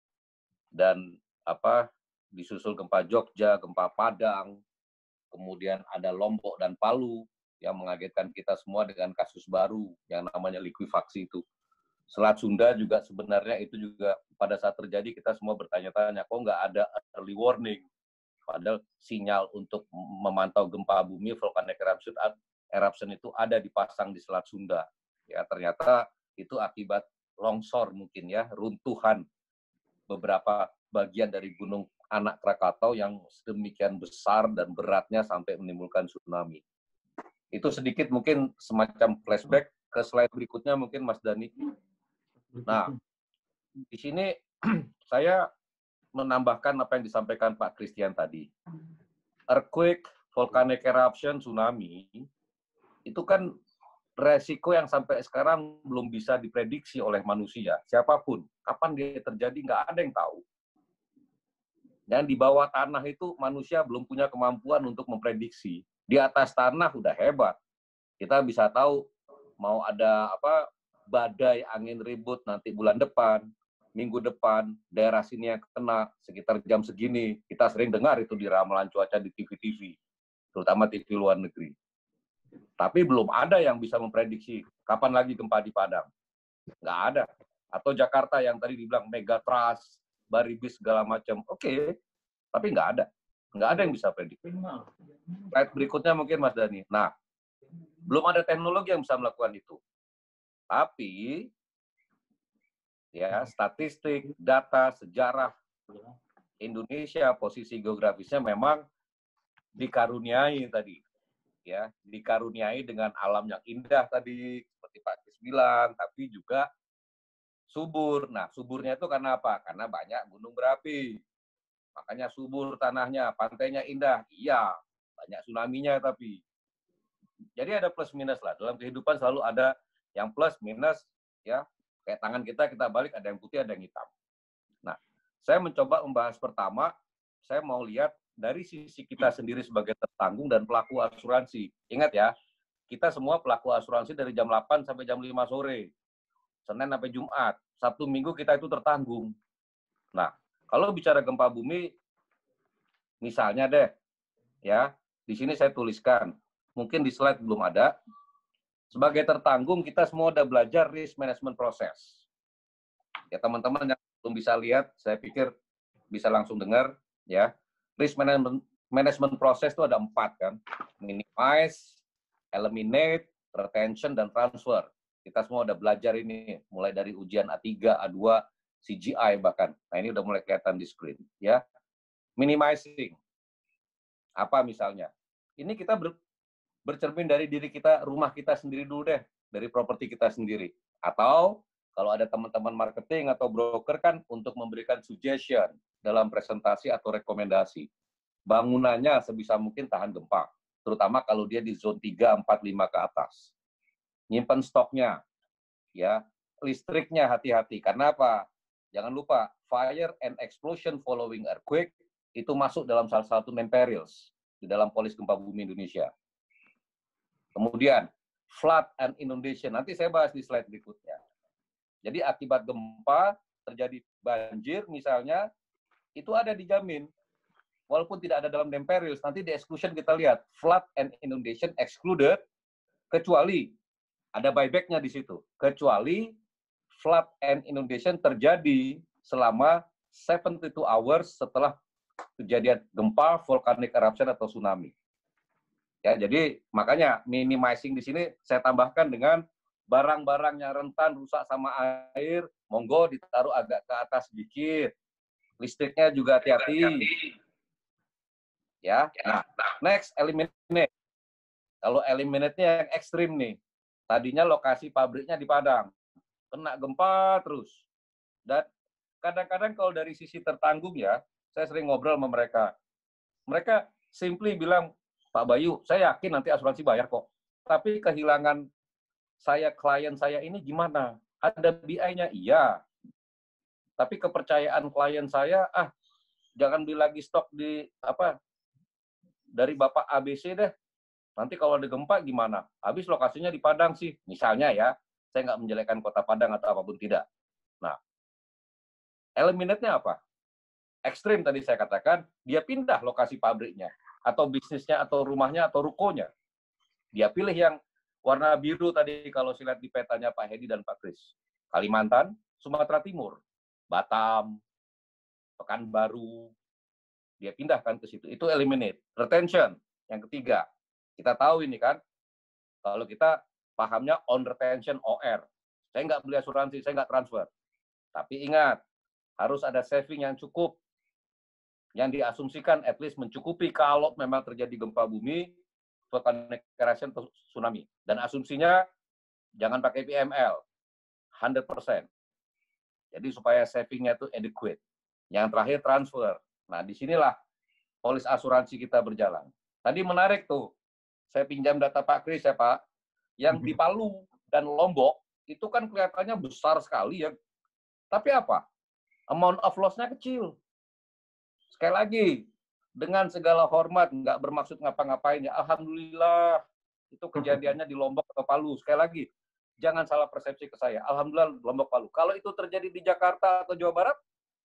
Dan apa disusul gempa Jogja, gempa Padang, kemudian ada Lombok dan Palu yang mengagetkan kita semua dengan kasus baru yang namanya likuifaksi itu. Selat Sunda juga sebenarnya itu juga pada saat terjadi kita semua bertanya-tanya kok nggak ada early warning. Padahal sinyal untuk memantau gempa bumi, volcanic eruption, eruption itu ada dipasang di Selat Sunda. Ya, ternyata itu akibat longsor mungkin ya, runtuhan beberapa bagian dari Gunung Anak Krakatau yang sedemikian besar dan beratnya sampai menimbulkan tsunami. Itu sedikit mungkin semacam flashback ke slide berikutnya mungkin Mas Dani. Nah, di sini saya menambahkan apa yang disampaikan Pak Christian tadi. Earthquake, volcanic eruption, tsunami, itu kan resiko yang sampai sekarang belum bisa diprediksi oleh manusia. Siapapun, kapan dia terjadi, nggak ada yang tahu. Dan di bawah tanah itu manusia belum punya kemampuan untuk memprediksi. Di atas tanah udah hebat. Kita bisa tahu mau ada apa badai angin ribut nanti bulan depan, minggu depan, daerah sini yang kena sekitar jam segini. Kita sering dengar itu di ramalan cuaca di T V-T V, terutama T V luar negeri. Tapi belum ada yang bisa memprediksi kapan lagi gempa di Padang. Nggak ada. Atau Jakarta yang tadi dibilang megatrust, baribis, segala macam. Oke, tapi nggak ada. Nggak ada yang bisa prediksi. Slide berikutnya mungkin Mas Dani. Nah, belum ada teknologi yang bisa melakukan itu. Tapi, ya statistik, data, sejarah Indonesia, posisi geografisnya memang dikaruniai tadi. Ya, dikaruniai dengan alam yang indah tadi, seperti Pak Kris bilang, tapi juga subur. Nah, suburnya itu karena apa? Karena banyak gunung berapi. Makanya subur tanahnya, pantainya indah. Iya, banyak tsunami-nya tapi. Jadi ada plus minus lah. Dalam kehidupan selalu ada yang plus minus, ya. Kayak tangan kita, kita balik, ada yang putih, ada yang hitam. Nah, saya mencoba membahas pertama, saya mau lihat dari sisi kita sendiri sebagai tertanggung dan pelaku asuransi. Ingat ya, kita semua pelaku asuransi dari jam delapan sampai jam lima sore. Senin sampai Jumat. Sabtu Minggu kita itu tertanggung. Nah, kalau bicara gempa bumi, misalnya deh, ya, di sini saya tuliskan, mungkin di slide belum ada, sebagai tertanggung kita semua udah belajar risk management process. Ya teman-teman yang belum bisa lihat, saya pikir bisa langsung dengar, ya. Risk management, management process itu ada empat kan, minimize, eliminate, retention, dan transfer. Kita semua udah belajar ini, mulai dari ujian A tiga, A dua, C G I bahkan. Nah ini udah mulai kelihatan di screen. Ya, minimizing. Apa misalnya? Ini kita ber, bercermin dari diri kita, rumah kita sendiri dulu deh, dari properti kita sendiri. Atau kalau ada teman-teman marketing atau broker kan untuk memberikan suggestion dalam presentasi atau rekomendasi. Bangunannya sebisa mungkin tahan gempa, terutama kalau dia di zone tiga, empat, lima ke atas. Nyimpen stoknya, ya. Listriknya hati-hati. Karena apa? Jangan lupa, fire and explosion following earthquake itu masuk dalam salah satu main perils di dalam polis gempa bumi Indonesia. Kemudian, flood and inundation. Nanti saya bahas di slide berikutnya. Jadi akibat gempa, terjadi banjir misalnya, itu ada dijamin. Walaupun tidak ada dalam main perils, nanti di exclusion kita lihat, flood and inundation excluded, kecuali, ada buyback-nya di situ, kecuali flood and inundation terjadi selama tujuh puluh dua hours setelah kejadian gempa, volcanic eruption, atau tsunami. Ya, jadi makanya minimizing di sini saya tambahkan dengan barang-barang yang rentan rusak sama air, monggo ditaruh agak ke atas sedikit. Listriknya juga hati-hati. Ya, nah, next eliminate. Kalau eliminate-nya yang ekstrim nih. Tadinya lokasi pabriknya di Padang. Kena gempa terus. Dan kadang-kadang kalau dari sisi tertanggung ya, saya sering ngobrol sama mereka. Mereka simply bilang, Pak Bayu, saya yakin nanti asuransi bayar kok. Tapi kehilangan saya, klien saya ini gimana? Ada B I-nya? Iya. Tapi kepercayaan klien saya, ah, jangan beli lagi stok di apa dari Bapak A B C deh. Nanti kalau ada gempa gimana? Habis lokasinya di Padang sih. Misalnya ya, saya nggak menjelekkan kota Padang atau apapun tidak. Nah, eliminate-nya apa? Ekstrim tadi saya katakan, dia pindah lokasi pabriknya, atau bisnisnya, atau rumahnya, atau rukonya. Dia pilih yang warna biru tadi kalau saya lihat di petanya Pak Hedi dan Pak Kris. Kalimantan, Sumatera Timur, Batam, Pekanbaru, dia pindahkan ke situ. Itu eliminate. Retention, yang ketiga. Kita tahu ini kan, kalau kita pahamnya on retention O R. Saya nggak beli asuransi, saya nggak transfer. Tapi ingat, harus ada saving yang cukup. Yang diasumsikan at least mencukupi kalau memang terjadi gempa bumi, volcanic eruption, tsunami. Dan asumsinya jangan pakai P M L, seratus persen. Jadi supaya savingnya itu adequate. Yang terakhir transfer. Nah disinilah polis asuransi kita berjalan. Tadi menarik tuh, saya pinjam data Pak Kris ya Pak. Yang di Palu dan Lombok itu kan kelihatannya besar sekali ya. Tapi apa? Amount of loss-nya kecil. Sekali lagi, dengan segala hormat, nggak bermaksud ngapa-ngapain ya. Alhamdulillah, itu kejadiannya di Lombok atau Palu. Sekali lagi, jangan salah persepsi ke saya. Alhamdulillah, Lombok, Palu. Kalau itu terjadi di Jakarta atau Jawa Barat,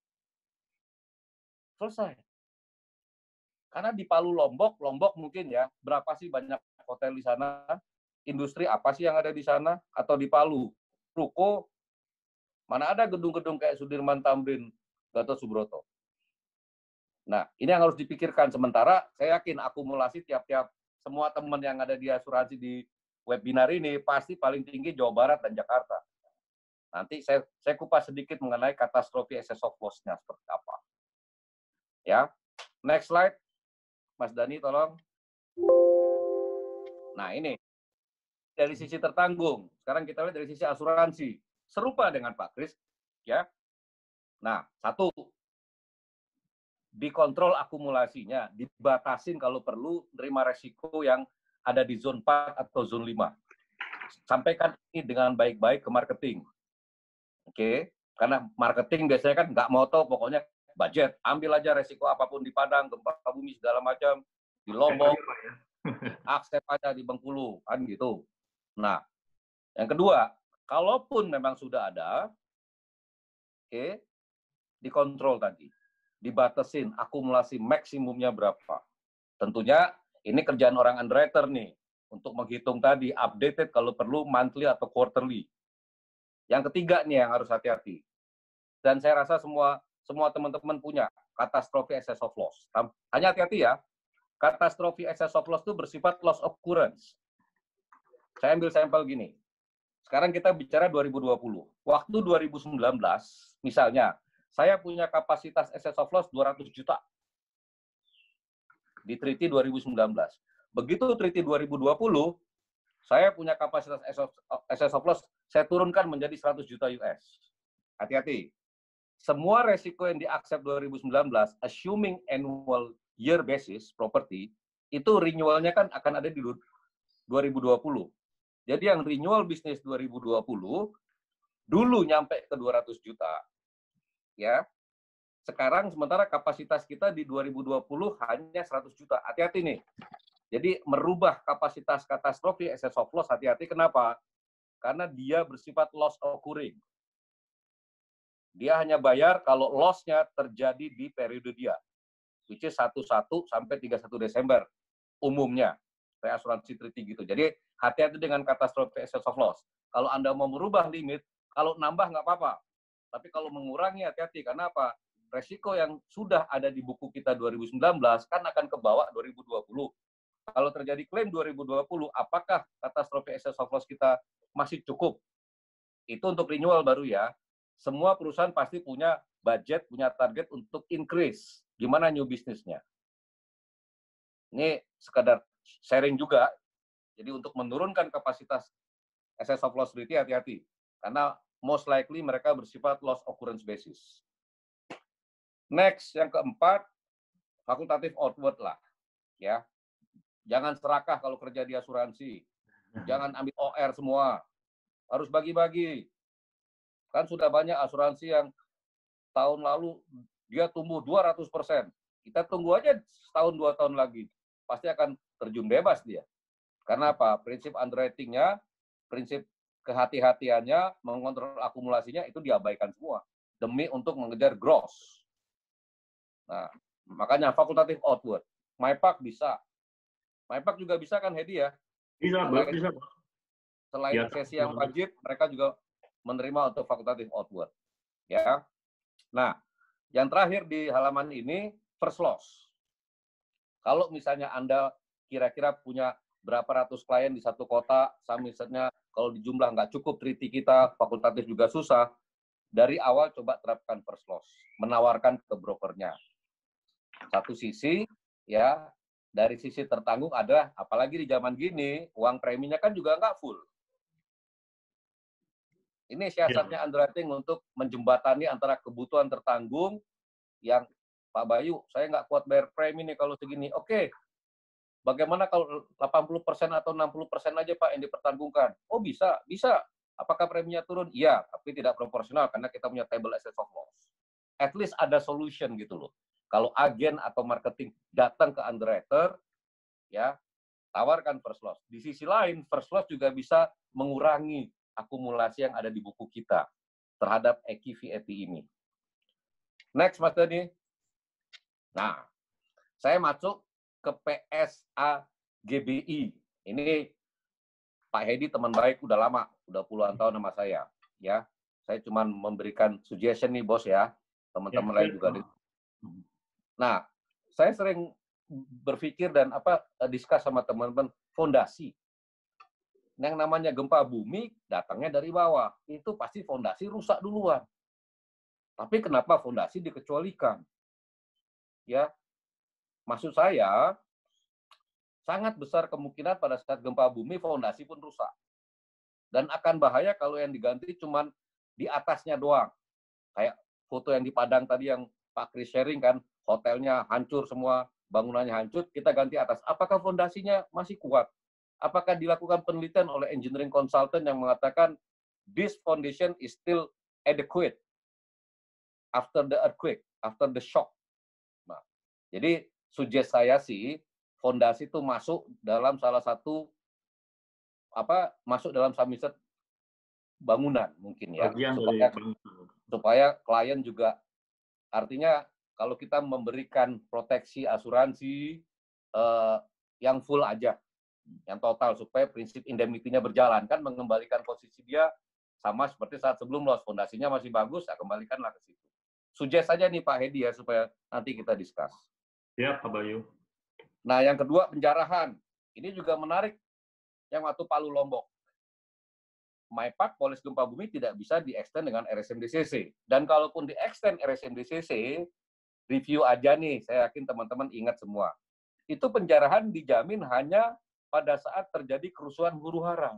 selesai. Karena di Palu, Lombok, Lombok mungkin ya, berapa sih banyak hotel di sana? Industri apa sih yang ada di sana? Atau di Palu, ruko, mana ada gedung-gedung kayak Sudirman Tamrin, Gatot Subroto. Nah, ini yang harus dipikirkan. Sementara saya yakin akumulasi tiap-tiap semua teman yang ada di asuransi di webinar ini pasti paling tinggi Jawa Barat dan Jakarta. Nanti saya, saya kupas sedikit mengenai katastrofi excess of loss-nya seperti apa. Ya, next slide, Mas Dani, tolong. Nah, ini dari sisi tertanggung. Sekarang kita lihat dari sisi asuransi. Serupa dengan Pak Kris, ya. Nah, satu, dikontrol akumulasinya, dibatasin kalau perlu nerima resiko yang ada di zone empat atau zone lima. Sampaikan ini dengan baik-baik ke marketing. Oke, karena marketing biasanya kan nggak mau tahu, pokoknya budget, ambil aja resiko apapun di Padang, gempa bumi segala macam, di Lombok, akses aja di Bengkulu, kan gitu. Nah, yang kedua, kalaupun memang sudah ada, oke, dikontrol tadi, dibatasin akumulasi maksimumnya berapa. Tentunya ini kerjaan orang underwriter nih, untuk menghitung tadi, updated kalau perlu monthly atau quarterly. Yang ketiga nih yang harus hati-hati. Dan saya rasa semua semua teman-teman punya katastrofi excess of loss. Hanya hati-hati ya, katastrofi excess of loss itu bersifat loss occurrence. Saya ambil sampel gini. Sekarang kita bicara dua ribu dua puluh. Waktu dua ribu sembilan belas, misalnya, saya punya kapasitas excess of loss dua ratus juta. Di treaty dua ribu sembilan belas. Begitu treaty dua ribu dua puluh, saya punya kapasitas excess of loss, saya turunkan menjadi seratus juta U S. Hati-hati. Semua resiko yang di-accept dua ribu sembilan belas, assuming annual year basis property, itu renewal-nya kan akan ada di dua ribu dua puluh. Jadi yang renewal bisnis dua ribu dua puluh, dulu nyampe ke dua ratus juta. Ya. Sekarang sementara kapasitas kita di dua ribu dua puluh hanya seratus juta. Hati-hati nih. Jadi merubah kapasitas katastrofi excess of loss, hati-hati. Kenapa? Karena dia bersifat loss occurring. Dia hanya bayar kalau loss-nya terjadi di periode dia, which is satu satu sampai tiga puluh satu Desember umumnya, reasuransi treaty gitu. Jadi hati-hati dengan katastrofi excess of loss. Kalau Anda mau merubah limit, kalau nambah nggak apa-apa. Tapi kalau mengurangi, hati-hati. Karena apa? Resiko yang sudah ada di buku kita dua ribu sembilan belas kan akan ke bawah dua ribu dua puluh. Kalau terjadi klaim dua ribu dua puluh, apakah katastrofi excess of loss kita masih cukup? Itu untuk renewal baru ya. Semua perusahaan pasti punya budget, punya target untuk increase. Gimana new business-nya? Ini sekadar sharing juga. Jadi untuk menurunkan kapasitas excess of loss treaty, hati-hati. Karena most likely mereka bersifat loss occurrence basis. Next, yang keempat, fakultatif outward lah. Ya. Jangan serakah kalau kerja di asuransi. Jangan ambil O R semua. Harus bagi-bagi. Kan sudah banyak asuransi yang tahun lalu dia tumbuh dua ratus persen. Kita tunggu aja setahun dua tahun lagi. Pasti akan terjun bebas dia. Karena apa? Prinsip underwriting-nya, prinsip kehati-hatiannya, mengontrol akumulasinya itu diabaikan semua. Demi untuk mengejar gross. Nah, makanya fakultatif outward. MyPac bisa. MyPac juga bisa kan, Hedi ya? Bisa, selain, bisa. Selain ya, sesi yang wajib, mereka juga menerima untuk fakultatif outward. Ya. Nah, yang terakhir di halaman ini, first loss. Kalau misalnya Anda kira-kira punya berapa ratus klien di satu kota, misalnya kalau di jumlah nggak cukup treaty kita, fakultatif juga susah, dari awal coba terapkan first loss. Menawarkan ke brokernya. Satu sisi, ya, dari sisi tertanggung adalah, apalagi di zaman gini, uang preminya kan juga nggak full. Ini siasatnya underwriting untuk menjembatani antara kebutuhan tertanggung yang, Pak Bayu, saya nggak kuat bayar premi nih kalau segini. Oke, Bagaimana kalau delapan puluh persen atau enam puluh persen aja Pak yang dipertanggungan? Oh bisa, bisa. Apakah preminya turun? Iya, tapi tidak proporsional karena kita punya table excess of loss. At least ada solution gitu loh. Kalau agen atau marketing datang ke underwriter, ya tawarkan first loss. Di sisi lain, first loss juga bisa mengurangi akumulasi yang ada di buku kita terhadap E Q V A T ini. Next, Mas Dani. Nah, saya masuk ke P S A G B I. Ini Pak Hedi teman baik udah lama, udah puluhan tahun sama saya. Ya, saya cuma memberikan suggestion nih bos ya, teman-teman ya, lain juga. Nah, saya sering berpikir dan apa diskus sama teman-teman fondasi. Yang namanya gempa bumi datangnya dari bawah, itu pasti fondasi rusak duluan. Tapi kenapa fondasi dikecualikan? Ya, maksud saya sangat besar kemungkinan pada saat gempa bumi fondasi pun rusak. Dan akan bahaya kalau yang diganti cuman di atasnya doang. Kayak foto yang di Padang tadi yang Pak Kris sharing kan, hotelnya hancur semua, bangunannya hancur, kita ganti atas. Apakah fondasinya masih kuat? Apakah dilakukan penelitian oleh engineering consultant yang mengatakan this foundation is still adequate after the earthquake, after the shock? Nah, jadi suggest saya sih fondasi itu masuk dalam salah satu apa masuk dalam submitter bangunan mungkin ya, supaya supaya klien juga artinya kalau kita memberikan proteksi asuransi eh, yang full aja, yang total supaya prinsip indemnity-nya berjalan kan, mengembalikan posisi dia sama seperti saat sebelum loss, fondasinya masih bagus, ya kembalikanlah ke situ. Suggest saja nih Pak Hedi ya supaya nanti kita discuss. Ya Pak Bayu. Nah yang kedua penjarahan, ini juga menarik yang waktu Palu Lombok. MyPark polis gempa bumi tidak bisa di-extend dengan R S M D C C. Dan kalaupun di-extend R S M D C C, review aja nih, saya yakin teman-teman ingat semua. Itu penjarahan dijamin hanya pada saat terjadi kerusuhan huru-hara.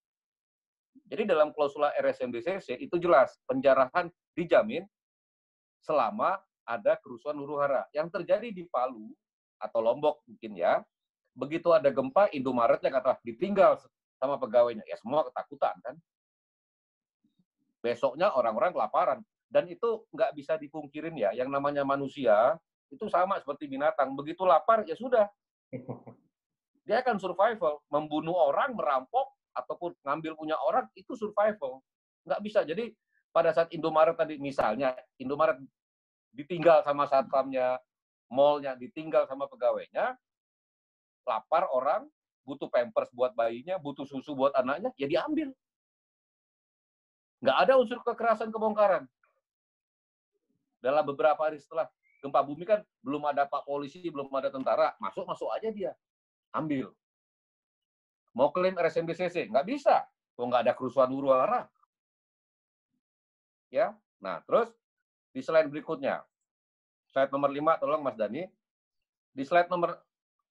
Jadi dalam klausula R S M D C C itu jelas, penjarahan dijamin selama ada kerusuhan huru-hara. Yang terjadi di Palu atau Lombok mungkin ya, begitu ada gempa, Indomaretnya kata ditinggal sama pegawainya. Ya semua ketakutan kan. Besoknya orang-orang kelaparan. Dan itu nggak bisa dipungkirin ya, yang namanya manusia itu sama seperti binatang. Begitu lapar, ya sudah. Dia akan survival. Membunuh orang, merampok, ataupun ngambil punya orang, itu survival. Nggak bisa. Jadi pada saat Indomaret tadi, misalnya, Indomaret ditinggal sama satpamnya, mallnya ditinggal sama pegawainya, lapar orang, butuh pampers buat bayinya, butuh susu buat anaknya, ya diambil. Nggak ada unsur kekerasan kebongkaran. Dalam beberapa hari setelah gempa bumi kan belum ada Pak Polisi, belum ada tentara, masuk-masuk aja dia. Ambil. Mau klaim R S M D C C? Nggak bisa. Kok nggak ada kerusuhan huru-hara. Ya, nah terus di slide berikutnya. Slide nomor lima, tolong Mas Dani. Di slide nomor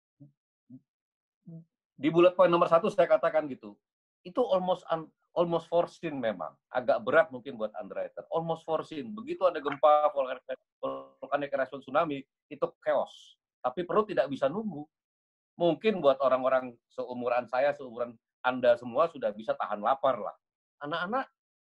di bullet point nomor satu saya katakan gitu, itu almost un, almost foreseen memang, agak berat mungkin buat underwriter, almost foreseen. Begitu ada gempa, volcanic eruption, tsunami, itu chaos. Tapi perut tidak bisa nunggu. Mungkin buat orang-orang seumuran saya, seumuran Anda semua sudah bisa tahan lapar lah. Anak-anak,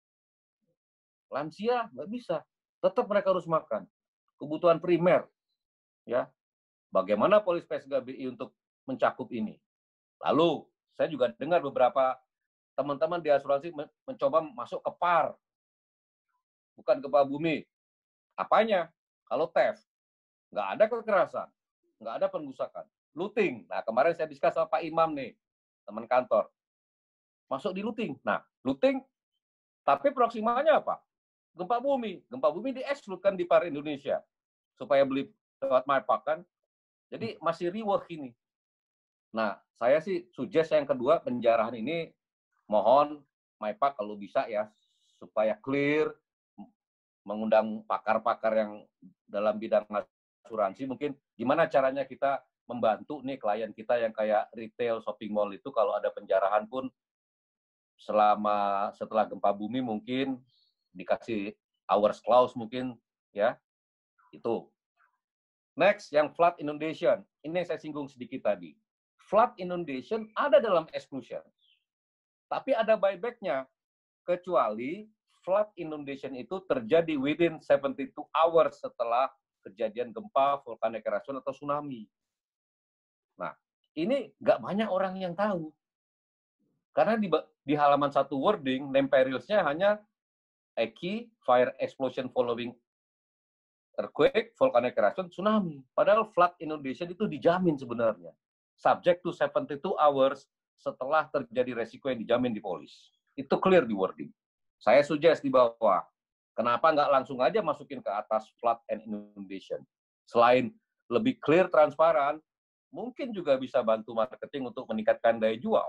lansia nggak bisa, tetap mereka harus makan. Kebutuhan primer, ya. Bagaimana polis P S G B I untuk mencakup ini? Lalu, saya juga dengar beberapa teman-teman di asuransi mencoba masuk ke P A R. Bukan gempa bumi. Apanya? Kalau theft. Nggak ada kekerasan. Nggak ada pengrusakan. Looting. Nah, kemarin saya diskus sama Pak Imam nih, teman kantor. Masuk di looting. Nah, looting, tapi proksimanya apa? Gempa bumi. Gempa bumi di-exclude di P A R Indonesia. Supaya beli lewat MyPark kan. Jadi masih rework ini. Nah, saya sih suggest yang kedua, penjarahan ini mohon MyPark kalau bisa ya, supaya clear, mengundang pakar-pakar yang dalam bidang asuransi, mungkin gimana caranya kita membantu nih klien kita yang kayak retail, shopping mall itu kalau ada penjarahan pun selama setelah gempa bumi mungkin dikasih hours clause mungkin ya, itu. Next, yang flood inundation. Ini yang saya singgung sedikit tadi. flood inundation ada dalam exclusion. Tapi ada buyback-nya. Kecuali flood inundation itu terjadi within seventy-two hours setelah kejadian gempa, volcanic eruption, atau tsunami. Nah, ini nggak banyak orang yang tahu. Karena di, di halaman satu wording, name perils-nya hanya E C I, fire explosion following earthquake, volcanic eruption, tsunami. Padahal flood inundation itu dijamin sebenarnya. Subject to seventy-two hours setelah terjadi resiko yang dijamin di polis. Itu clear di wording. Saya suggest di bawah, kenapa nggak langsung aja masukin ke atas flood and inundation? Selain lebih clear, transparan, mungkin juga bisa bantu marketing untuk meningkatkan daya jual.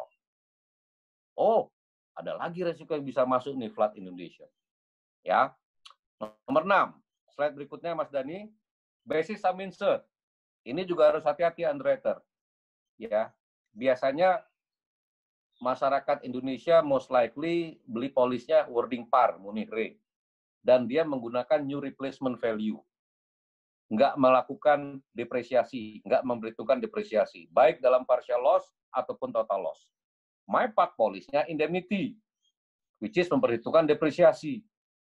Oh, ada lagi resiko yang bisa masuk nih, flood inundation. Ya. Nomor enam, slide berikutnya Mas Dani, basis sum insert. Ini juga harus hati-hati underwriter. Ya, biasanya masyarakat Indonesia most likely beli polisnya wording par, Munich Re. Dan dia menggunakan new replacement value. Nggak melakukan depresiasi, nggak memperhitungkan depresiasi. Baik dalam partial loss ataupun total loss. MyPark polisnya indemnity, which is memperhitungkan depresiasi.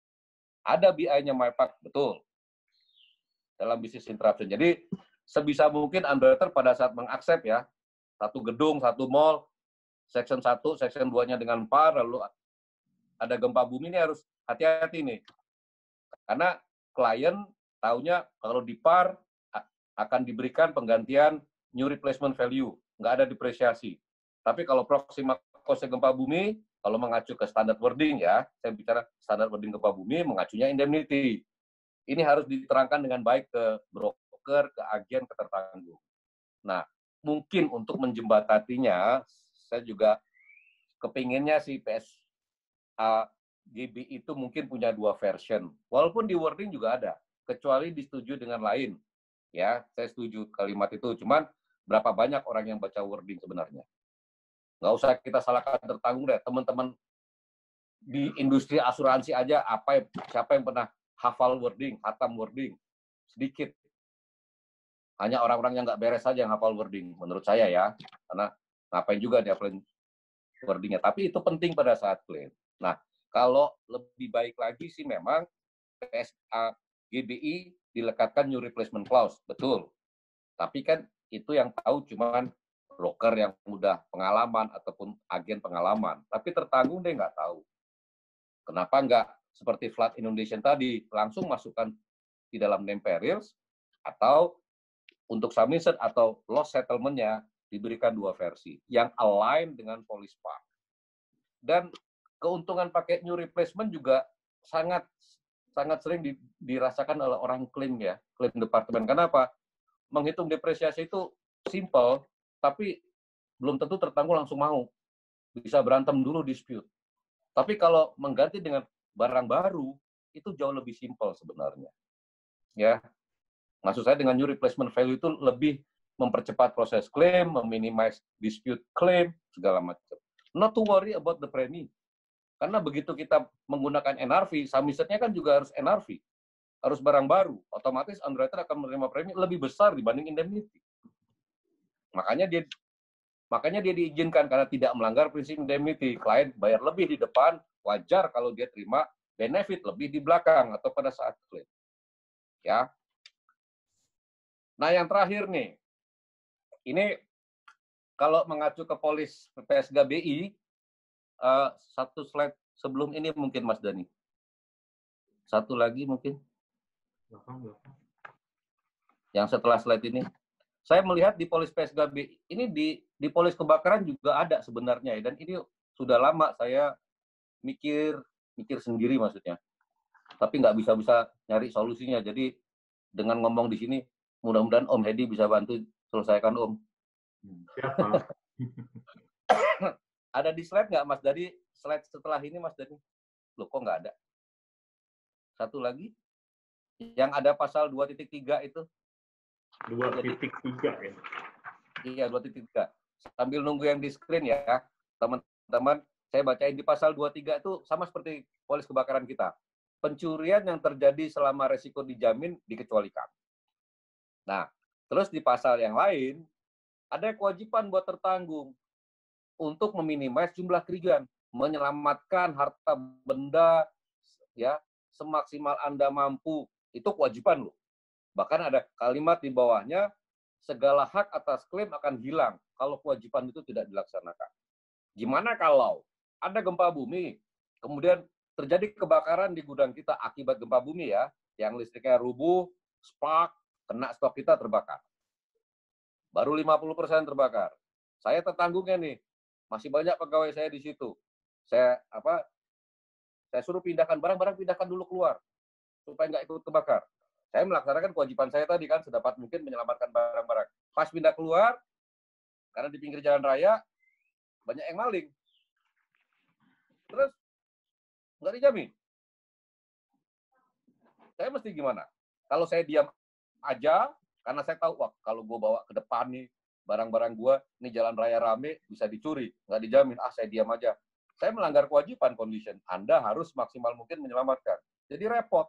Ada B I-nya MyPark, betul. Dalam business interruption. Jadi, sebisa mungkin underwriter pada saat mengaccept ya, satu gedung, satu mall, section satu, section dua-nya dengan par, lalu ada gempa bumi, ini harus hati-hati nih. Karena klien taunya kalau di par akan diberikan penggantian new replacement value, nggak ada depresiasi. Tapi kalau proxima cause gempa bumi, kalau mengacu ke standar wording ya, saya bicara standar wording gempa bumi, mengacunya indemnity. Ini harus diterangkan dengan baik ke broker, ke agen, ke tertanggung. Nah, mungkin untuk menjembatatinya, saya juga kepinginnya si P S A G B itu mungkin punya dua version. Walaupun di wording juga ada, kecuali disetujui dengan lain. Ya, saya setuju kalimat itu. Cuman berapa banyak orang yang baca wording sebenarnya? Nggak usah kita salahkan tertanggung deh. Teman-teman di industri asuransi aja, apa yang, siapa yang pernah hafal wording, hatam wording? Sedikit. Hanya orang-orang yang nggak beres saja yang hafal wording, menurut saya ya. Karena ngapain juga dia hafalin wordingnya. Tapi itu penting pada saat claim. Nah, kalau lebih baik lagi sih memang P S A G B I dilekatkan new replacement clause. Betul. Tapi kan itu yang tahu cuman broker yang udah pengalaman ataupun agen pengalaman. Tapi tertanggung dia nggak tahu. Kenapa nggak seperti flood inundation tadi, langsung masukkan di dalam name perils, atau untuk sum insert atau loss settlement-nya diberikan dua versi, yang align dengan police par. Dan keuntungan pakai new replacement juga sangat sangat sering dirasakan oleh orang klaim ya, klaim departemen. Kenapa? Menghitung depresiasi itu simple, tapi belum tentu tertanggung langsung mau. Bisa berantem dulu dispute. Tapi kalau mengganti dengan barang baru, itu jauh lebih simple sebenarnya. Ya, maksud saya dengan new replacement value itu lebih mempercepat proses klaim, meminimize dispute claim, segala macam. Not to worry about the premium. Karena begitu kita menggunakan N R V, sum insert-nya kan juga harus N R V. Harus barang baru. Otomatis underwriter akan menerima premi lebih besar dibanding indemnity. Makanya dia makanya dia diizinkan karena tidak melanggar prinsip indemnity. Klien bayar lebih di depan, wajar kalau dia terima benefit lebih di belakang atau pada saat klaim. Ya. Nah, yang terakhir nih. Ini kalau mengacu ke polis P S G B I, uh, satu slide sebelum ini mungkin Mas Dani. Satu lagi mungkin. Yang setelah slide ini. Saya melihat di polis P S G B I, ini di, di polis kebakaran juga ada sebenarnya. Dan ini sudah lama saya mikir, mikir sendiri maksudnya. Tapi nggak bisa-bisa nyari solusinya. Jadi dengan ngomong di sini, mudah-mudahan Om Hedi bisa bantu selesaikan Om. Siapa? Ada di slide nggak Mas Dadi? Slide setelah ini Mas Dadi? Loh kok nggak ada? Satu lagi. Yang ada pasal dua titik tiga itu. dua titik tiga ya? Iya, dua titik tiga. Sambil nunggu yang di screen ya, teman-teman. Saya bacain di pasal dua puluh tiga itu sama seperti polis kebakaran kita. Pencurian yang terjadi selama resiko dijamin dikecualikan. Nah, terus di pasal yang lain, ada kewajiban buat tertanggung untuk meminimais jumlah kerugian, menyelamatkan harta benda ya semaksimal Anda mampu. Itu kewajiban loh. Bahkan ada kalimat di bawahnya, segala hak atas klaim akan hilang kalau kewajiban itu tidak dilaksanakan. Gimana kalau ada gempa bumi, kemudian terjadi kebakaran di gudang kita akibat gempa bumi ya, yang listriknya rubuh, spark, kena stok kita terbakar. Baru lima puluh persen terbakar. Saya tertanggungnya nih, masih banyak pegawai saya di situ. Saya apa? Saya suruh pindahkan barang-barang, pindahkan dulu keluar supaya nggak ikut kebakar. Saya melaksanakan kewajiban saya tadi kan sedapat mungkin menyelamatkan barang-barang. Pas pindah keluar, karena di pinggir jalan raya banyak yang maling. Terus nggak dijamin. Saya mesti gimana? Kalau saya diam aja, karena saya tahu, wah kalau gue bawa ke depan nih, barang-barang gue, ini jalan raya rame, bisa dicuri. Nggak dijamin, ah saya diam aja. Saya melanggar kewajiban condition. Anda harus maksimal mungkin menyelamatkan. Jadi repot.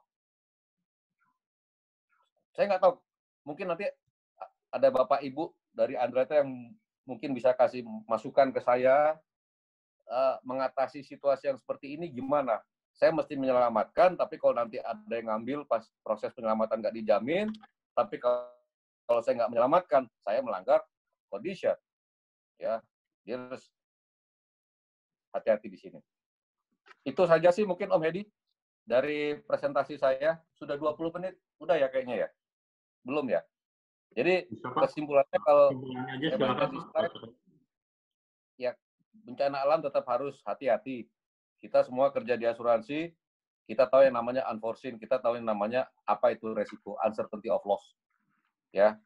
Saya nggak tahu, mungkin nanti ada Bapak Ibu dari Android yang mungkin bisa kasih masukan ke saya, uh, mengatasi situasi yang seperti ini gimana. Saya mesti menyelamatkan, tapi kalau nanti ada yang ngambil pas proses penyelamatan nggak dijamin, tapi kalau, kalau saya nggak menyelamatkan, saya melanggar condition. Ya, dia harus hati-hati di sini. Itu saja sih mungkin Om Hedi dari presentasi saya. Sudah dua puluh menit, udah ya kayaknya ya? Belum ya? Jadi Bisa, Pak. kesimpulannya kalau Kesimpulannya aja, ya, silakan, di Pak. slide, ya bencana alam tetap harus hati-hati. Kita semua kerja di asuransi, kita tahu yang namanya unforeseen, kita tahu yang namanya apa itu resiko, uncertainty of loss. Ya.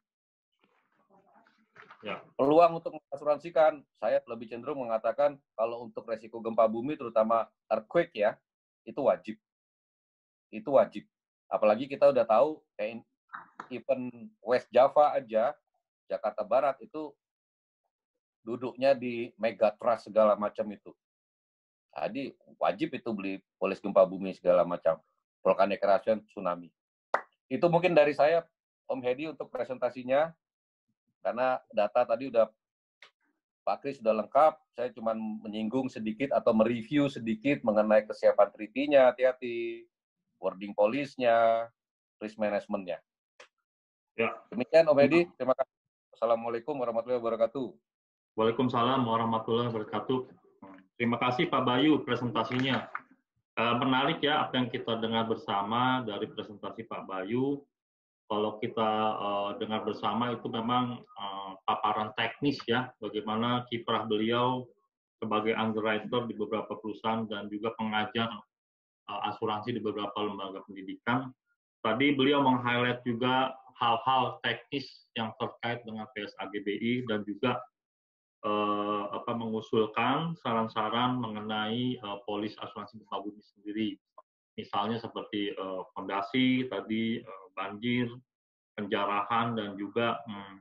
Ya. Peluang untuk mengasuransikan, saya lebih cenderung mengatakan kalau untuk resiko gempa bumi, terutama earthquake ya, itu wajib. Itu wajib. Apalagi kita udah tahu, kayak even West Java aja, Jakarta Barat itu duduknya di megatrust segala macam itu. Jadi wajib itu beli polis gempa bumi segala macam, volcanic erosion, tsunami. Itu mungkin dari saya, Om Hedi, untuk presentasinya. Karena data tadi udah Pak Kris sudah lengkap, saya cuma menyinggung sedikit atau mereview sedikit mengenai kesiapan treaty-nya, hati-hati, wording police-nya, risk management-nya. Ya. Demikian Om Hedi, terima kasih. Assalamualaikum warahmatullahi wabarakatuh. Waalaikumsalam warahmatullahi wabarakatuh. Terima kasih Pak Bayu presentasinya. Eh, menarik ya apa yang kita dengar bersama dari presentasi Pak Bayu. Kalau kita uh, dengar bersama itu memang uh, paparan teknis ya, bagaimana kiprah beliau sebagai underwriter di beberapa perusahaan dan juga pengajar uh, asuransi di beberapa lembaga pendidikan. Tadi beliau meng-highlight juga hal-hal teknis yang terkait dengan P S A G B I dan juga uh, apa, mengusulkan saran-saran mengenai uh, polis asuransi gempa bumi sendiri. Misalnya seperti uh, fondasi, tadi uh, banjir, penjarahan, dan juga hmm,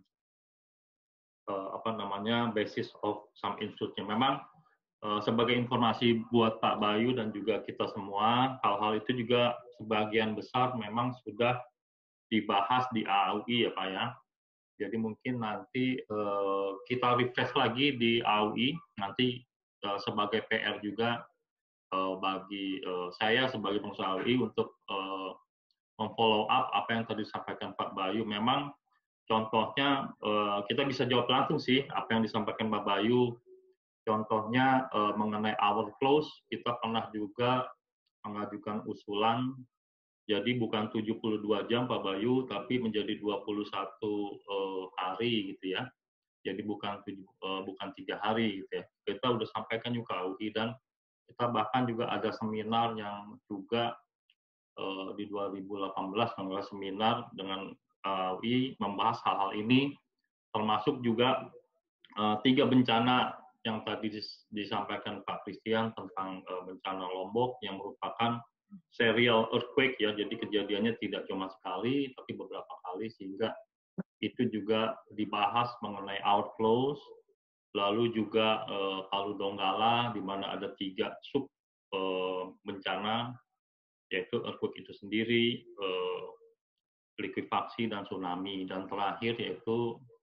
uh, apa namanya basis of some insured-nya. Memang uh, sebagai informasi buat Pak Bayu dan juga kita semua, hal-hal itu juga sebagian besar memang sudah dibahas di A U I ya Pak ya. Jadi mungkin nanti uh, kita refresh lagi di A U I, nanti uh, sebagai P R juga uh, bagi uh, saya sebagai pengusaha A U I untuk uh, memfollow up apa yang tadi disampaikan Pak Bayu. Memang contohnya kita bisa jawab langsung sih apa yang disampaikan Pak Bayu. Contohnya mengenai hour close, kita pernah juga mengajukan usulan, jadi bukan tujuh puluh dua jam Pak Bayu, tapi menjadi dua puluh satu hari gitu ya. Jadi bukan tujuh, bukan tiga hari gitu ya. Kita udah sampaikan juga A U I, dan kita bahkan juga ada seminar yang juga di dua ribu delapan belas adalah seminar dengan A U I membahas hal-hal ini, termasuk juga uh, tiga bencana yang tadi dis disampaikan Pak Christian tentang uh, bencana Lombok yang merupakan serial earthquake ya, jadi kejadiannya tidak cuma sekali tapi beberapa kali, sehingga itu juga dibahas mengenai outflows. Lalu juga uh, Palu Donggala di mana ada tiga sub uh, bencana, yaitu earthquake itu sendiri, eh, likuifaksi, dan tsunami. Dan terakhir yaitu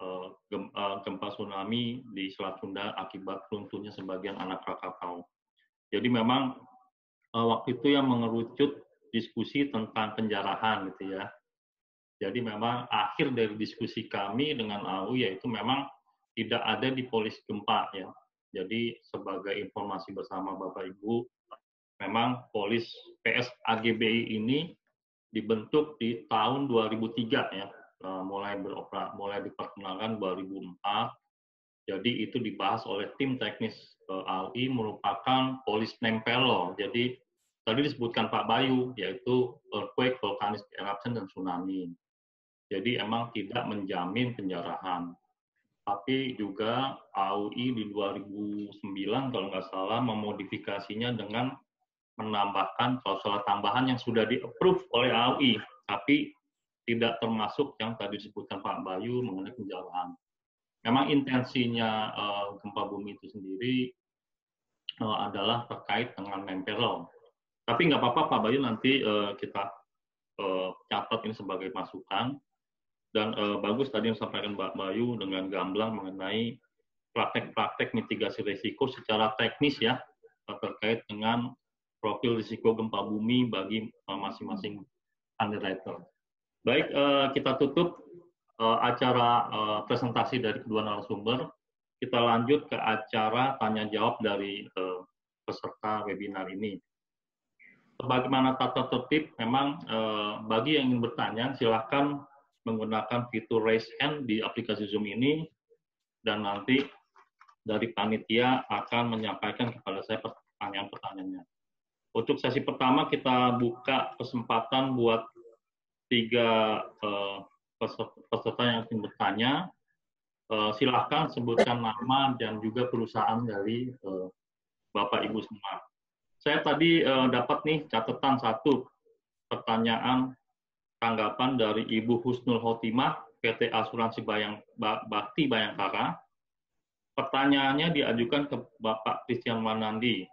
uh, gem, uh, gempa tsunami di Selat Sunda akibat runtuhnya sebagian anak Krakatau. Jadi memang uh, waktu itu yang mengerucut diskusi tentang penjarahan gitu ya. Jadi memang akhir dari diskusi kami dengan A U yaitu memang tidak ada di polis gempa ya. Jadi sebagai informasi bersama Bapak Ibu, memang polis P S A G B I ini dibentuk di tahun dua ribu tiga ya, mulai beroperasi, mulai diperkenalkan dua ribu empat. Jadi itu dibahas oleh tim teknis A U I merupakan polis nempelo. Jadi tadi disebutkan Pak Bayu yaitu earthquake, volcanic eruption dan tsunami. Jadi emang tidak menjamin penjarahan. Tapi juga A U I di dua ribu sembilan kalau nggak salah memodifikasinya dengan menambahkan klausul tambahan yang sudah di-approve oleh A U I, tapi tidak termasuk yang tadi disebutkan Pak Bayu mengenai penjarahan. Memang intensinya uh, gempa bumi itu sendiri uh, adalah terkait dengan nempelo. Tapi nggak apa-apa Pak Bayu, nanti uh, kita uh, catat ini sebagai masukan. Dan uh, bagus tadi yang disampaikan Mbak Bayu dengan gamblang mengenai praktek-praktek mitigasi risiko secara teknis ya, terkait dengan profil risiko gempa bumi bagi masing-masing uh, underwriter. Baik, uh, kita tutup uh, acara uh, presentasi dari kedua narasumber. Kita lanjut ke acara tanya-jawab dari uh, peserta webinar ini. Sebagaimana tata tertib, memang uh, bagi yang ingin bertanya, silakan menggunakan fitur raise hand di aplikasi Zoom ini, dan nanti dari panitia akan menyampaikan kepada saya pertanyaan-pertanyaannya. Untuk sesi pertama kita buka kesempatan buat tiga uh, peserta yang ingin bertanya. Uh, silahkan sebutkan nama dan juga perusahaan dari uh, Bapak Ibu semua. Saya tadi uh, dapat nih catatan satu pertanyaan tanggapan dari Ibu Husnul Khotimah, P T Asuransi Bayang, Bakti Bayangkara. Pertanyaannya diajukan ke Bapak Christian Manandi,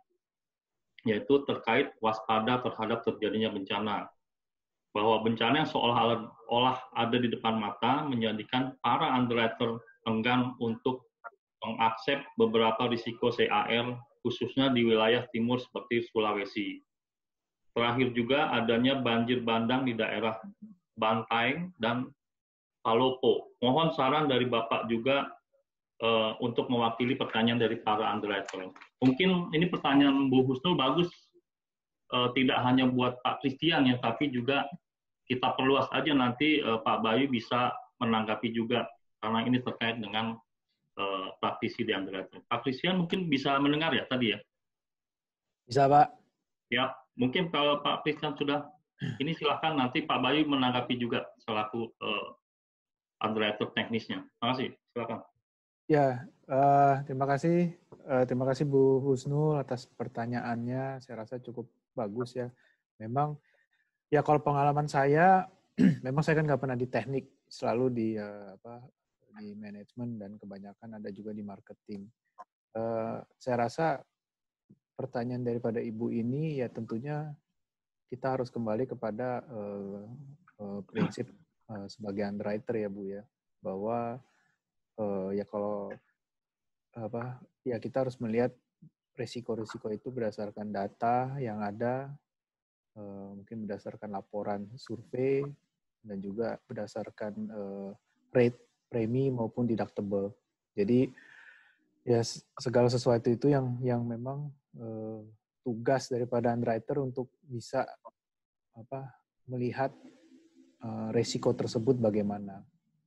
yaitu terkait waspada terhadap terjadinya bencana. Bahwa bencana yang seolah-olah ada di depan mata menjadikan para underwriter enggan untuk mengakses beberapa risiko C A R, khususnya di wilayah timur seperti Sulawesi. Terakhir juga adanya banjir bandang di daerah Bantaeng dan Palopo. Mohon saran dari Bapak juga uh, untuk mewakili pertanyaan dari para underwriter. Mungkin ini pertanyaan Bu Husnul bagus, uh, tidak hanya buat Pak Christian ya, tapi juga kita perluas aja nanti uh, Pak Bayu bisa menanggapi juga, karena ini terkait dengan uh, praktisi di underwriter. Pak Christian mungkin bisa mendengar ya tadi ya? Bisa Pak. Ya, mungkin kalau Pak Christian sudah, ini silakan nanti Pak Bayu menanggapi juga selaku uh, underwriter teknisnya. Terima kasih, silakan. Ya, uh, terima kasih, uh, terima kasih Bu Husnul atas pertanyaannya. Saya rasa cukup bagus ya. Memang, ya kalau pengalaman saya, memang saya kan nggak pernah di teknik, selalu di uh, apa di manajemen dan kebanyakan ada juga di marketing. Uh, saya rasa pertanyaan daripada Ibu ini ya tentunya kita harus kembali kepada uh, uh, prinsip uh, sebagai underwriter ya Bu ya, bahwa uh, ya kalau apa ya kita harus melihat risiko-risiko itu berdasarkan data yang ada, uh, mungkin berdasarkan laporan survei dan juga berdasarkan uh, rate premi maupun deductible. Jadi ya segala sesuatu itu yang yang memang uh, tugas daripada underwriter untuk bisa apa melihat uh, resiko tersebut bagaimana.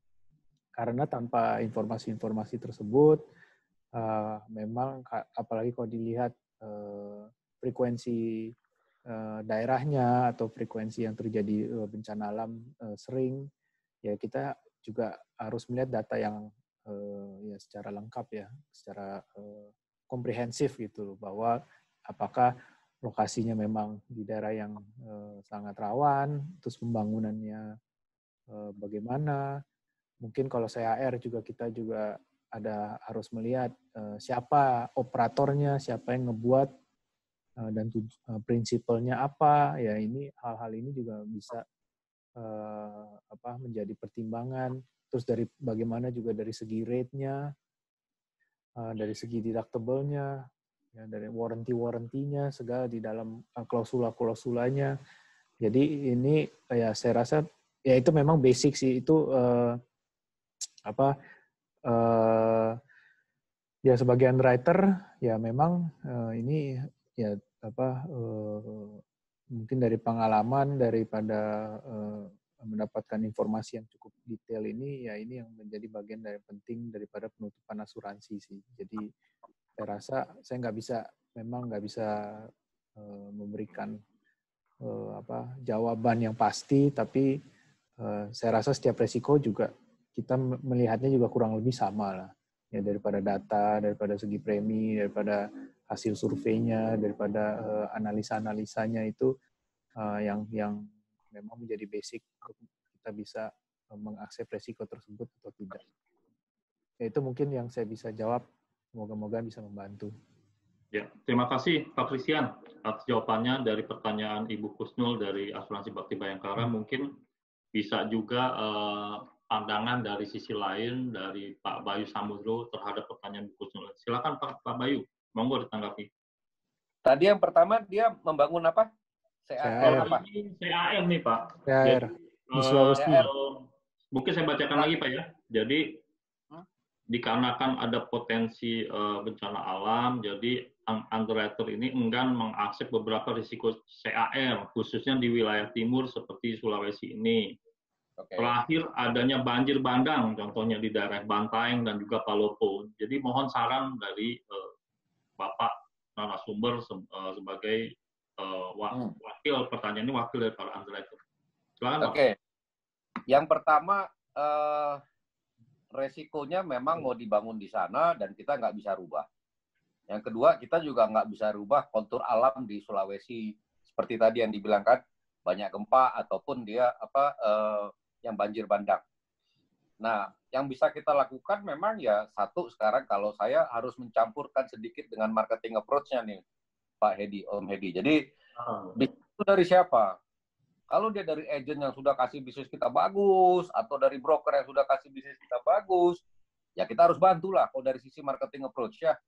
Karena tanpa informasi-informasi tersebut, uh, memang apalagi kalau dilihat uh, frekuensi uh, daerahnya atau frekuensi yang terjadi uh, bencana alam uh, sering, ya kita juga harus melihat data yang uh, ya secara lengkap ya, secara uh, komprehensif gitu, bahwa apakah lokasinya memang di daerah yang uh, sangat rawan, terus pembangunannya uh, bagaimana. Mungkin kalau C A R juga kita juga ada harus melihat uh, siapa operatornya, siapa yang ngebuat uh, dan uh, prinsipalnya apa. Ya ini hal-hal ini juga bisa uh, apa menjadi pertimbangan terus dari bagaimana juga dari segi rate-nya, uh, dari segi deductible-nya, ya, dari warranty-warranty-nya, segala di dalam uh, klausula-klausulanya. Jadi ini ya saya rasa ya itu memang basic sih, itu uh, apa uh, ya sebagai underwriter ya memang uh, ini ya apa uh, mungkin dari pengalaman daripada uh, mendapatkan informasi yang cukup detail ini ya ini yang menjadi bagian dari penting daripada penutupan asuransi sih. Jadi saya rasa saya nggak bisa memang nggak bisa uh, memberikan uh, apa jawaban yang pasti, tapi uh, saya rasa setiap resiko juga kita melihatnya juga kurang lebih sama lah. Ya, daripada data, daripada segi premi, daripada hasil surveinya, daripada uh, analisa-analisanya itu uh, yang yang memang menjadi basic untuk kita bisa uh, mengakses resiko tersebut atau tidak. Ya, itu mungkin yang saya bisa jawab. Moga-moga bisa membantu. Ya, terima kasih Pak Christian atas jawabannya dari pertanyaan Ibu Kusnul dari Asuransi Bakti Bayangkara. Mungkin bisa juga uh, pandangan dari sisi lain dari Pak Bayu Samudro terhadap pertanyaan Bu Kusnul. Silakan Pak, Pak Bayu, monggo ditanggapi. Tadi yang pertama dia membangun apa? C A R apa? C A R nih Pak. C A R di Sulawesi. Uh, mungkin saya bacakan lagi Pak ya. Jadi hmm? dikarenakan ada potensi uh, bencana alam, jadi underwriter ini enggan mengakses beberapa risiko C A R, khususnya di wilayah timur seperti Sulawesi ini. Okay. Terakhir adanya banjir bandang, contohnya di daerah Bantaeng dan juga Palopo. Jadi mohon saran dari uh, Bapak narasumber se uh, sebagai uh, wakil hmm. pertanyaan ini wakil dari para underwriter. Silakan. Oke. Okay. Yang pertama uh, resikonya memang mau dibangun di sana dan kita nggak bisa rubah. Yang kedua kita juga nggak bisa rubah kontur alam di Sulawesi seperti tadi yang dibilangkan banyak gempa ataupun dia apa uh, yang banjir bandang. Nah, yang bisa kita lakukan memang ya satu sekarang kalau saya harus mencampurkan sedikit dengan marketing approach-nya nih, Pak Hedi, Om Hedi. Jadi, oh. Itu dari siapa? Kalau dia dari agent yang sudah kasih bisnis kita bagus, atau dari broker yang sudah kasih bisnis kita bagus, ya kita harus bantulah kalau dari sisi marketing approach ya.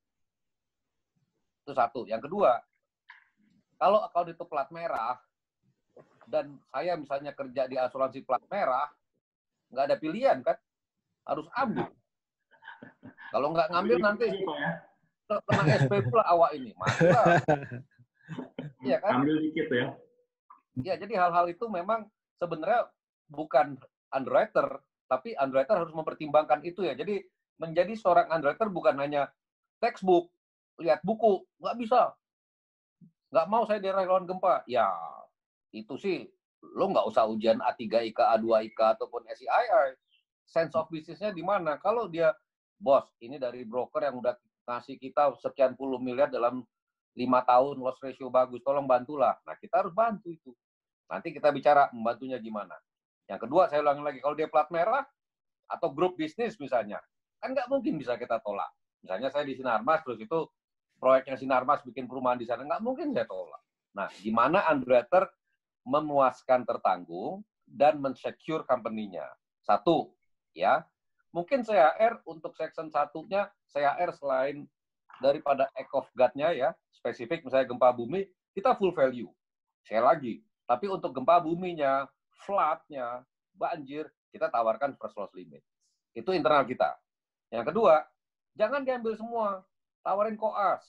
Itu satu. Yang kedua, kalau account itu plat merah, dan saya misalnya kerja di asuransi plat merah, nggak ada pilihan kan, harus ambil. Kalau nggak ngambil nanti kena S P pula awak ini, maka iya kan? Ambil dikit ya. Ya, jadi hal-hal itu memang sebenarnya bukan underwriter, tapi underwriter harus mempertimbangkan itu ya. Jadi menjadi seorang underwriter bukan hanya textbook, lihat buku, nggak bisa. Nggak mau saya daerah rawan gempa, ya. Itu sih, lo nggak usah ujian A tiga I K, A dua I K, ataupun S I I I. Sense of business-nya di mana? Kalau dia, bos, ini dari broker yang udah ngasih kita sekian puluh miliar dalam lima tahun, loss ratio bagus, tolong bantulah. Nah, kita harus bantu itu. Nanti kita bicara membantunya gimana. Yang kedua, saya ulangi lagi, kalau dia plat merah, atau grup bisnis misalnya, kan nggak mungkin bisa kita tolak. Misalnya saya di Sinarmas, terus itu proyeknya Sinarmas bikin perumahan di sana, nggak mungkin saya tolak. Nah, gimana underwriter memuaskan tertanggung dan mensecure company-nya. Satu, ya. Mungkin C A R untuk section satunya, C A R selain daripada act of God-nya ya, spesifik misalnya gempa bumi, kita full value. Saya lagi. Tapi untuk gempa buminya, flood-nya, banjir, kita tawarkan first loss limit. Itu internal kita. Yang kedua, jangan diambil semua. Tawarin koas.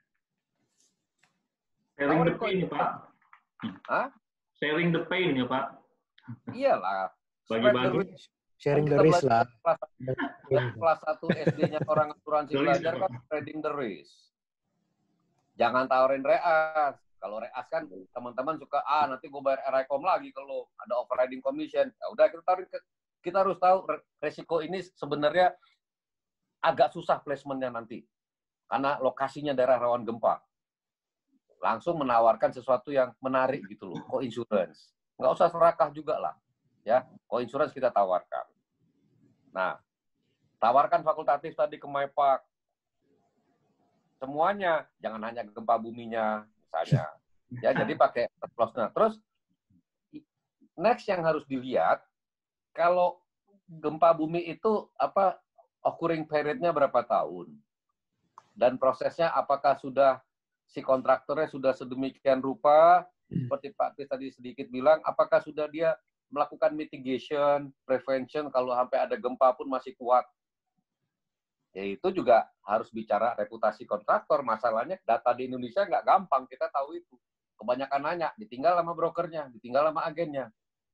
Sharing the pain, Pak. Hah? Sharing the pain ya, Pak. Iyalah. Bagi-bagi. Sharing the risk lah. Kelas satu S D-nya orang asuransi belajar kan spreading the risk. Jangan tawarin reas. Kalau reas kan teman-teman suka, ah nanti gue bayar R I C O M lagi kalau ada overriding commission. Ya udah kita taruh, kita harus tahu resiko ini sebenarnya agak susah placementnya nanti. Karena lokasinya daerah rawan gempa. Langsung menawarkan sesuatu yang menarik gitu loh, co-insurance. Nggak usah serakah juga lah. Ya, co-insurance kita tawarkan. Nah, tawarkan fakultatif tadi ke MyPark. Semuanya, jangan hanya gempa buminya, misalnya. Ya, jadi pakai loss-nya. Terus, next yang harus dilihat, kalau gempa bumi itu apa occurring period-nya berapa tahun? Dan prosesnya apakah sudah si kontraktornya sudah sedemikian rupa, seperti Pak Kris tadi sedikit bilang, apakah sudah dia melakukan mitigation, prevention, kalau sampai ada gempa pun masih kuat. Ya itu juga harus bicara reputasi kontraktor. Masalahnya data di Indonesia nggak gampang, kita tahu itu. Kebanyakan nanya, ditinggal sama brokernya, ditinggal sama agennya.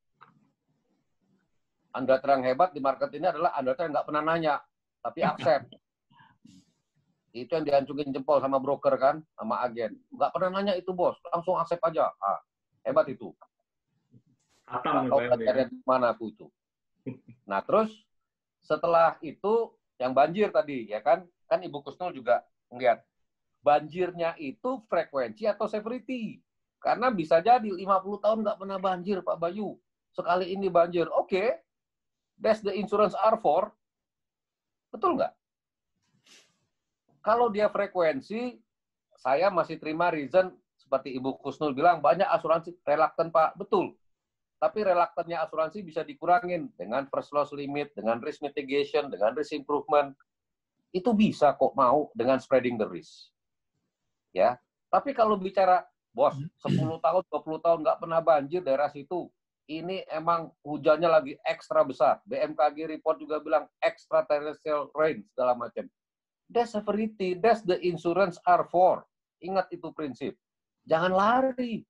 Underwriter yang hebat di market ini adalah underwriter yang nggak pernah nanya, tapi accept. Itu yang dihancungin jempol sama broker kan, sama agen. Nggak pernah nanya itu bos, langsung accept aja. Ah, hebat itu. Tahu belajarnya di mana aku itu. Nah terus setelah itu yang banjir tadi ya kan, kan Ibu Kusnul juga ngeliat banjirnya itu frekuensi atau severity. Karena bisa jadi lima puluh tahun nggak pernah banjir Pak Bayu. Sekali ini banjir, oke. Okay. That's the insurance are for. Betul nggak? Kalau dia frekuensi, saya masih terima reason seperti Ibu Kusnul bilang, banyak asuransi reluctant Pak. Betul. Tapi reluctantnya asuransi bisa dikurangin dengan first loss limit, dengan risk mitigation, dengan risk improvement. Itu bisa kok mau dengan spreading the risk. Ya. Tapi kalau bicara, bos, sepuluh tahun, dua puluh tahun nggak pernah banjir daerah situ, ini emang hujannya lagi ekstra besar. B M K G report juga bilang extra terrestrial rain, segala macam. That's severity, that's the insurance are for. Ingat itu prinsip. Jangan lari.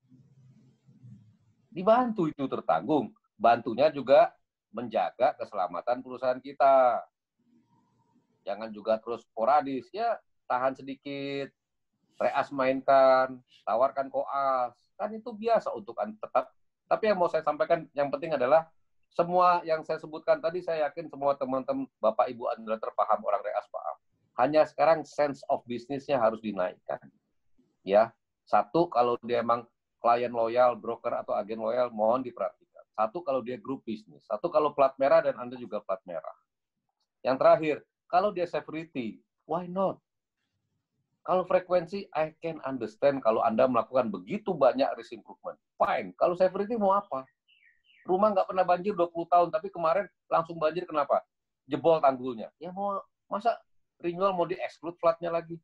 Dibantu itu tertanggung. Bantunya juga menjaga keselamatan perusahaan kita. Jangan juga terus sporadis. Ya, tahan sedikit. Reas mainkan, tawarkan koas. Kan itu biasa untuk tetap. Tapi yang mau saya sampaikan, yang penting adalah semua yang saya sebutkan tadi, saya yakin semua teman-teman, Bapak, Ibu, Anda terpaham, orang reas paham. Hanya sekarang sense of business-nya harus dinaikkan. Ya, satu, kalau dia emang klien loyal, broker atau agen loyal, mohon diperhatikan. Satu, kalau dia grup bisnis. Satu, kalau plat merah dan Anda juga plat merah. Yang terakhir, kalau dia severity, why not? Kalau frekuensi, I can understand kalau Anda melakukan begitu banyak risk improvement. Fine. Kalau severity mau apa? Rumah nggak pernah banjir dua puluh tahun, tapi kemarin langsung banjir, kenapa? Jebol tanggulnya. Ya mau, masa renewal mau di-exclude flatnya lagi?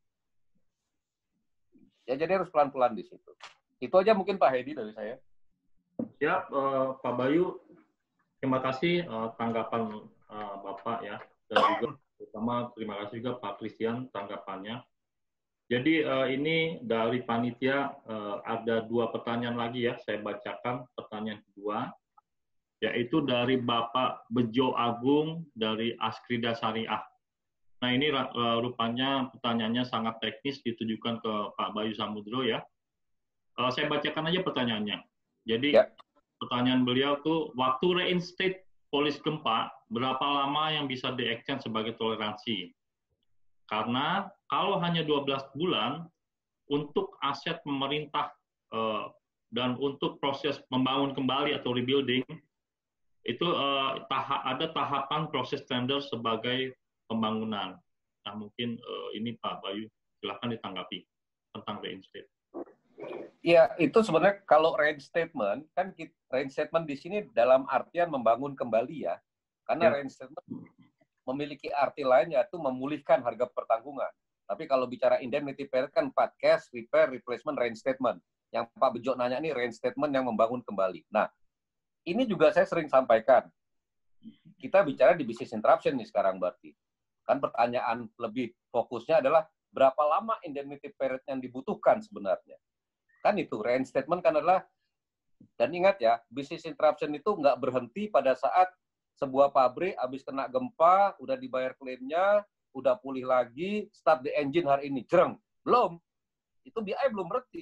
Ya jadi harus pelan-pelan di situ. Itu aja mungkin Pak Hedi dari saya. Siap, uh, Pak Bayu. Terima kasih uh, tanggapan uh, Bapak ya. Dan juga terutama terima kasih juga Pak Christian tanggapannya. Jadi uh, ini dari panitia uh, ada dua pertanyaan lagi ya, saya bacakan pertanyaan kedua, yaitu dari Bapak Bejo Agung dari Askrida Syariah. Nah ini uh, rupanya pertanyaannya sangat teknis, ditujukan ke Pak Bayu Samudro ya. Uh, saya bacakan aja pertanyaannya. Jadi ya. Pertanyaan beliau tuh, waktu reinstate polis gempa, berapa lama yang bisa di-extend sebagai toleransi? Karena kalau hanya dua belas bulan, untuk aset pemerintah eh, dan untuk proses membangun kembali atau rebuilding, itu eh, tahap, ada tahapan proses tender sebagai pembangunan. Nah mungkin eh, ini Pak Bayu, silahkan ditanggapi tentang reinstate. Ya, itu sebenarnya kalau reinstatement, kan reinstatement di sini dalam artian membangun kembali ya. Karena ya. Reinstatement memiliki arti lain yaitu memulihkan harga pertanggungan. Tapi kalau bicara indemnity period kan empat, cash, repair, replacement, reinstatement. Yang Pak Bejo nanya ini reinstatement yang membangun kembali. Nah, ini juga saya sering sampaikan. Kita bicara di business interruption nih sekarang berarti. Kan pertanyaan lebih fokusnya adalah berapa lama indemnity period yang dibutuhkan sebenarnya. Kan itu, reinstatement kan adalah, dan ingat ya, business interruption itu nggak berhenti pada saat sebuah pabrik habis kena gempa, udah dibayar klaimnya, udah pulih lagi, start the engine hari ini, jereng. Belum. Itu B I belum berhenti.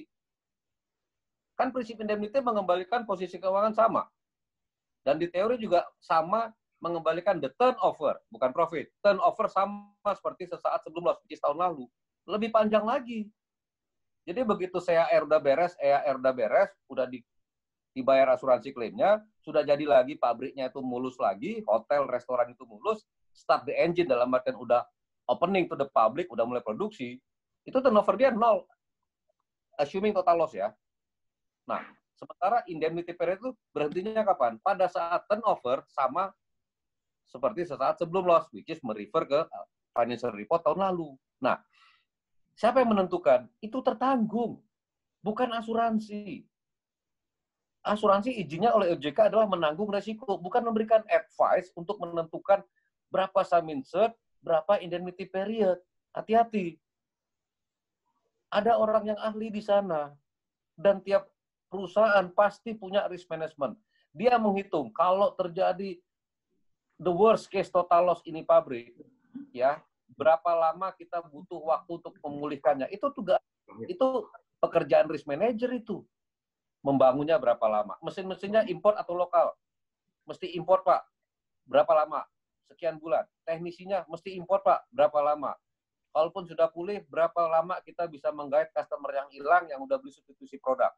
Kan prinsip indemnity mengembalikan posisi keuangan sama. Dan di teori juga sama mengembalikan the turnover, bukan profit. Turnover sama seperti sesaat sebelum loss, tahun lalu. Lebih panjang lagi. Jadi begitu C A R udah beres, E A R udah beres, udah di dibayar asuransi klaimnya, sudah jadi lagi pabriknya itu mulus lagi, hotel, restoran itu mulus, start the engine dalam artian udah opening to the public, udah mulai produksi, itu turnover dia nol, assuming total loss ya. Nah, sementara indemnity period itu berhentinya kapan? Pada saat turnover sama seperti sesaat sebelum loss, which is merefer ke financial report tahun lalu. Nah, siapa yang menentukan? Itu tertanggung, bukan asuransi. Asuransi izinnya oleh O J K adalah menanggung resiko, bukan memberikan advice untuk menentukan berapa sum insured, berapa indemnity period. Hati-hati. Ada orang yang ahli di sana, dan tiap perusahaan pasti punya risk management. Dia menghitung kalau terjadi the worst case total loss ini pabrik, ya berapa lama kita butuh waktu untuk memulihkannya. Itu juga itu pekerjaan risk manager itu. Membangunnya berapa lama? Mesin-mesinnya import atau lokal? Mesti import, Pak. Berapa lama? Sekian bulan. Teknisinya mesti import, Pak. Berapa lama? Kalaupun sudah pulih, berapa lama kita bisa menggait customer yang hilang yang udah beli substitusi produk?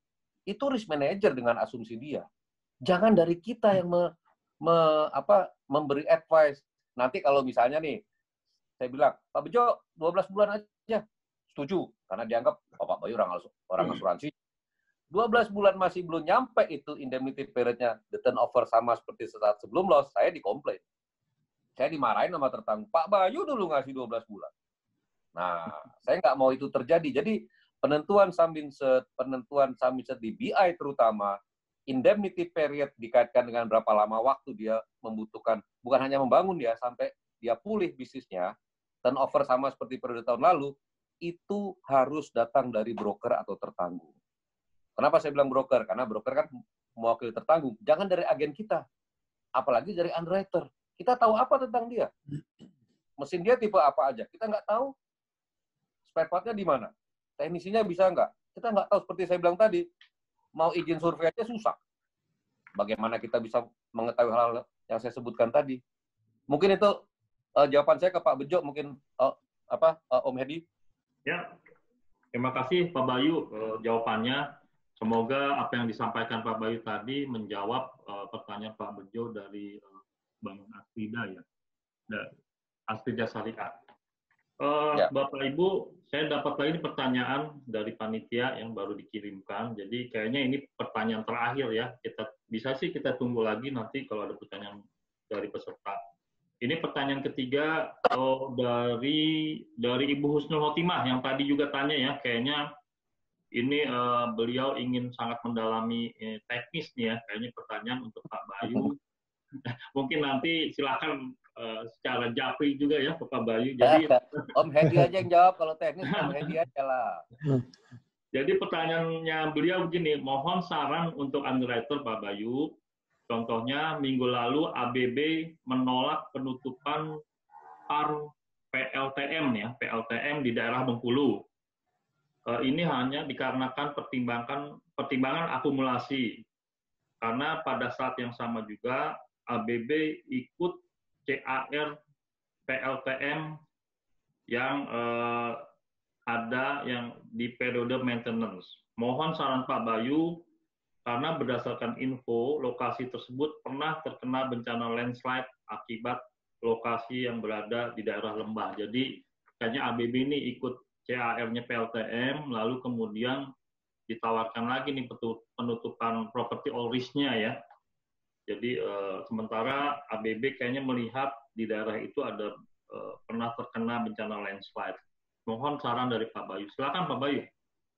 Itu risk manager dengan asumsi dia. Jangan dari kita yang me, me, apa, memberi advice. Nanti kalau misalnya nih, saya bilang, Pak Bejo, dua belas bulan aja. Setuju. Karena dianggap, oh, Pak Bayu orang, orang asuransi. dua belas bulan masih belum nyampe itu indemnity period-nya, the turnover sama seperti saat sebelum loss, saya dikomplain. Saya dimarahin sama tertanggung. Pak Bayu dulu ngasih dua belas bulan. Nah, saya nggak mau itu terjadi. Jadi, penentuan sum insured, penentuan sum insured di B I terutama, indemnity period dikaitkan dengan berapa lama waktu dia membutuhkan, bukan hanya membangun dia, sampai dia pulih bisnisnya, turnover sama seperti periode tahun lalu, itu harus datang dari broker atau tertanggung. Kenapa saya bilang broker? Karena broker kan mewakili tertanggung. Jangan dari agen kita. Apalagi dari underwriter. Kita tahu apa tentang dia? Mesin dia tipe apa aja? Kita nggak tahu. Spare part-nya di mana? Teknisinya bisa nggak? Kita nggak tahu. Seperti saya bilang tadi, mau izin survei aja susah. Bagaimana kita bisa mengetahui hal-hal yang saya sebutkan tadi? Mungkin itu uh, jawaban saya ke Pak Bejo. Mungkin uh, apa uh, Om Hedi? Ya, terima kasih Pak Bayu uh, jawabannya. Semoga apa yang disampaikan Pak Bayu tadi menjawab uh, pertanyaan Pak Bejo dari uh, Bank Astrida ya, dari Astrida Syariah. Uh, ya. Bapak Ibu, saya dapat lagi pertanyaan dari panitia yang baru dikirimkan. Jadi kayaknya ini pertanyaan terakhir ya. Kita bisa sih kita tunggu lagi nanti kalau ada pertanyaan dari peserta. Ini pertanyaan ketiga oh, dari dari Ibu Husnul Khotimah yang tadi juga tanya ya. Kayaknya ini uh, beliau ingin sangat mendalami eh, teknis nih ya. Kayaknya pertanyaan untuk Pak Bayu. Mungkin nanti silakan uh, secara japri juga ya Pak Bayu. Jadi Om Hedi aja yang jawab, kalau teknis Om Hedi aja lah. Jadi pertanyaannya beliau begini, mohon saran untuk underwriter Pak Bayu. Contohnya minggu lalu A B B menolak penutupan par P L T M ya, P L T M di daerah Bengkulu. Uh, ini hanya dikarenakan pertimbangan pertimbangan akumulasi. Karena pada saat yang sama juga A B B ikut C A R P L T M yang eh, ada yang di periode maintenance. Mohon saran Pak Bayu, karena berdasarkan info, lokasi tersebut pernah terkena bencana landslide akibat lokasi yang berada di daerah lembah. Jadi, kayaknya A B B ini ikut C A R-nya P L T M, lalu kemudian ditawarkan lagi nih penutupan property all risk-nya ya. Jadi eh, sementara A B B kayaknya melihat di daerah itu ada eh, pernah terkena bencana landslide. Mohon saran dari Pak Bayu. Silakan Pak Bayu.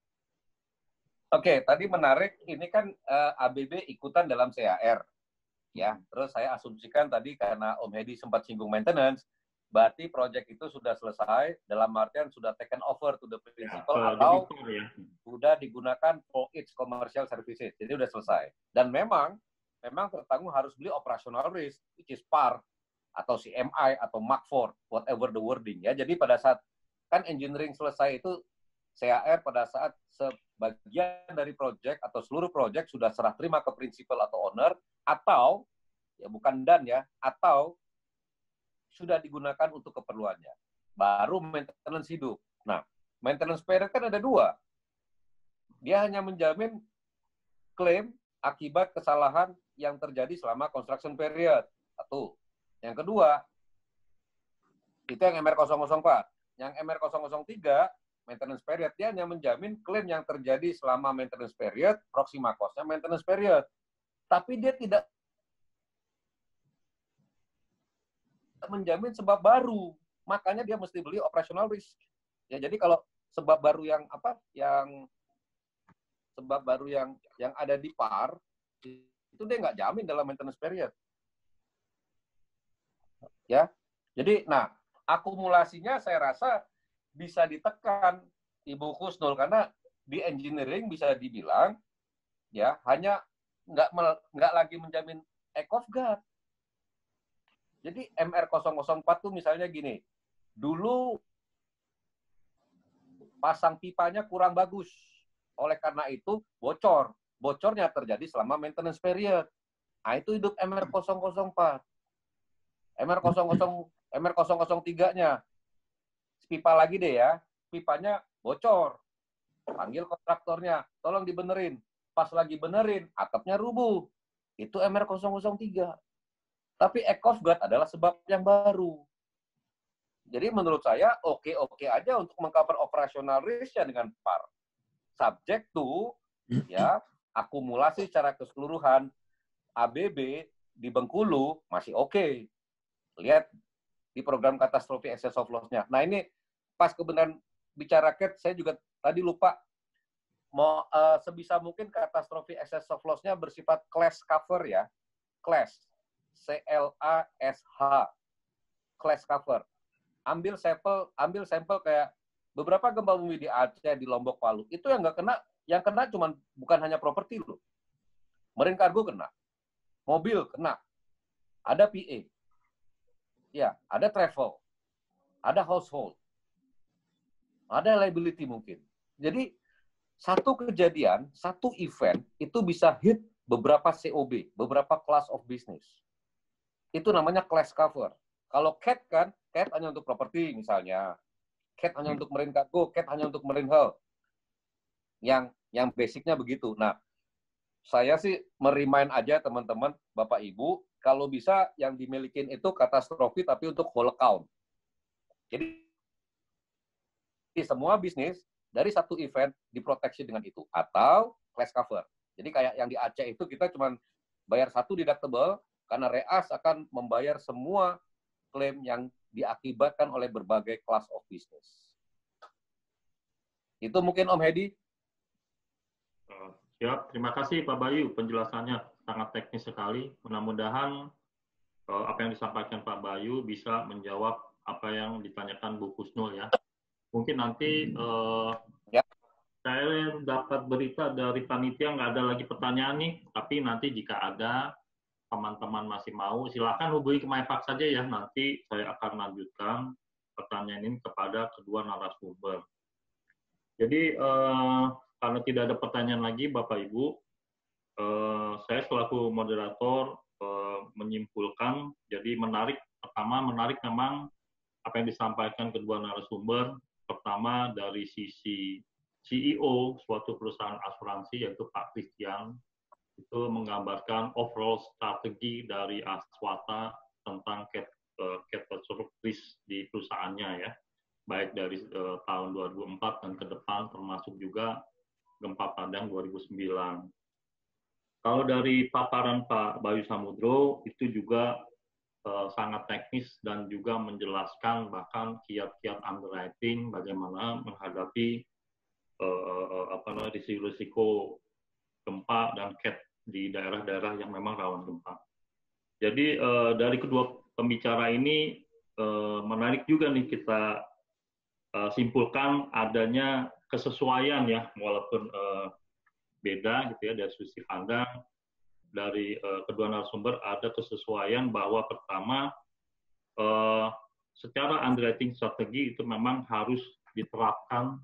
Oke, tadi menarik. Ini kan eh, A B B ikutan dalam C A R, ya. Terus saya asumsikan tadi karena Om Hedi sempat singgung maintenance, berarti proyek itu sudah selesai. Dalam artian sudah taken over to the principal ya, atau ya. Sudah digunakan for its commercial services. Jadi sudah selesai. Dan memang memang tertanggung harus beli operational risk, which is P A R, atau C M I, atau M A C four, whatever the wording. Ya. Jadi pada saat, kan engineering selesai itu, C A R pada saat sebagian dari proyek atau seluruh proyek sudah serah terima ke principal atau owner, atau, ya bukan dan ya, atau sudah digunakan untuk keperluannya. Baru maintenance hidup. Nah, maintenance period kan ada dua. Dia hanya menjamin klaim akibat kesalahan yang terjadi selama construction period. Satu. Yang kedua, itu yang M R nol nol empat. Yang M R nol nol tiga, maintenance period, dia hanya menjamin klaim yang terjadi selama maintenance period, proxima cost-nya maintenance period. Tapi dia tidak menjamin sebab baru, makanya dia mesti beli operational risk. Ya, jadi kalau sebab baru yang apa, yang sebab baru yang yang ada di P A R itu dia nggak jamin dalam maintenance period. Ya, jadi nah akumulasinya saya rasa bisa ditekan Ibu Kusnul, karena di engineering bisa dibilang ya hanya nggak nggak lagi menjamin EcoFGAT. Jadi M R nol nol empat tuh misalnya gini, dulu pasang pipanya kurang bagus, oleh karena itu bocor. Bocornya terjadi selama maintenance period. Nah, itu hidup M R nol nol empat. M R nol nol M R nol nol tiga-nya pipa lagi deh ya, pipanya bocor. Panggil kontraktornya, tolong dibenerin. Pas lagi benerin, atapnya rubuh. Itu M R nol nol tiga. Tapi EcoFGAT adalah sebab yang baru. Jadi menurut saya oke-oke aja untuk mengcover operational risk-nya dengan P A R. Subject to ya akumulasi secara keseluruhan A B B di Bengkulu masih oke. Okay. Lihat di program katastrofi excess of loss-nya. Nah, ini pas kebenaran bicara C A T, saya juga tadi lupa mau uh, sebisa mungkin katastrofi excess of loss-nya bersifat class cover ya. Class C L A S H. Class cover. Ambil sampel, ambil sampel kayak beberapa gempa bumi di Aceh, di Lombok, Palu. Itu yang nggak kena, yang kena cuman bukan hanya properti loh. Marine cargo kena. Mobil kena. Ada P A. Ya, ada travel. Ada household. Ada liability mungkin. Jadi satu kejadian, satu event itu bisa hit beberapa C O B, beberapa class of business. Itu namanya class cover. Kalau C A T kan, C A T hanya untuk properti misalnya. C A T hanya untuk marine cargo, C A T hanya untuk marine hull. Yang yang basicnya begitu. Nah, saya sih merimain aja teman-teman, Bapak Ibu, kalau bisa yang dimilikin itu katastrofi tapi untuk whole account. Jadi semua bisnis dari satu event diproteksi dengan itu atau class cover. Jadi kayak yang di Aceh itu kita cuma bayar satu deductible karena REAS akan membayar semua klaim yang diakibatkan oleh berbagai class of business. Itu mungkin Om Hedi. Siap, terima kasih Pak Bayu, penjelasannya sangat teknis sekali. Mudah-mudahan uh, apa yang disampaikan Pak Bayu bisa menjawab apa yang ditanyakan Bu Kusnul ya. Mungkin nanti uh, ya. Saya dapat berita dari panitia nggak ada lagi pertanyaan nih, tapi nanti jika ada teman-teman masih mau, silakan hubungi ke MyPac saja ya. Nanti saya akan lanjutkan pertanyaan ini kepada kedua narasumber. Jadi eh, karena tidak ada pertanyaan lagi, Bapak Ibu, eh, saya selaku moderator eh, menyimpulkan. Jadi menarik, pertama menarik memang apa yang disampaikan kedua narasumber. Pertama dari sisi C E O suatu perusahaan asuransi yaitu Pak Christian. Itu menggambarkan overall strategi dari Aswata tentang capital risk di perusahaannya ya, baik dari uh, tahun dua ribu empat dan ke depan, termasuk juga gempa Padang dua ribu sembilan. Kalau dari paparan Pak Bayu Samudro itu juga uh, sangat teknis dan juga menjelaskan bahkan kiat-kiat underwriting bagaimana menghadapi uh, apa namanya risiko-risiko gempa dan C A T di daerah-daerah yang memang rawan gempa. Jadi eh, dari kedua pembicara ini eh, menarik juga nih kita eh, simpulkan adanya kesesuaian ya, walaupun eh, beda gitu ya dari sisi pandang dari eh, kedua narasumber ada kesesuaian bahwa pertama eh, secara underwriting strategi itu memang harus diterapkan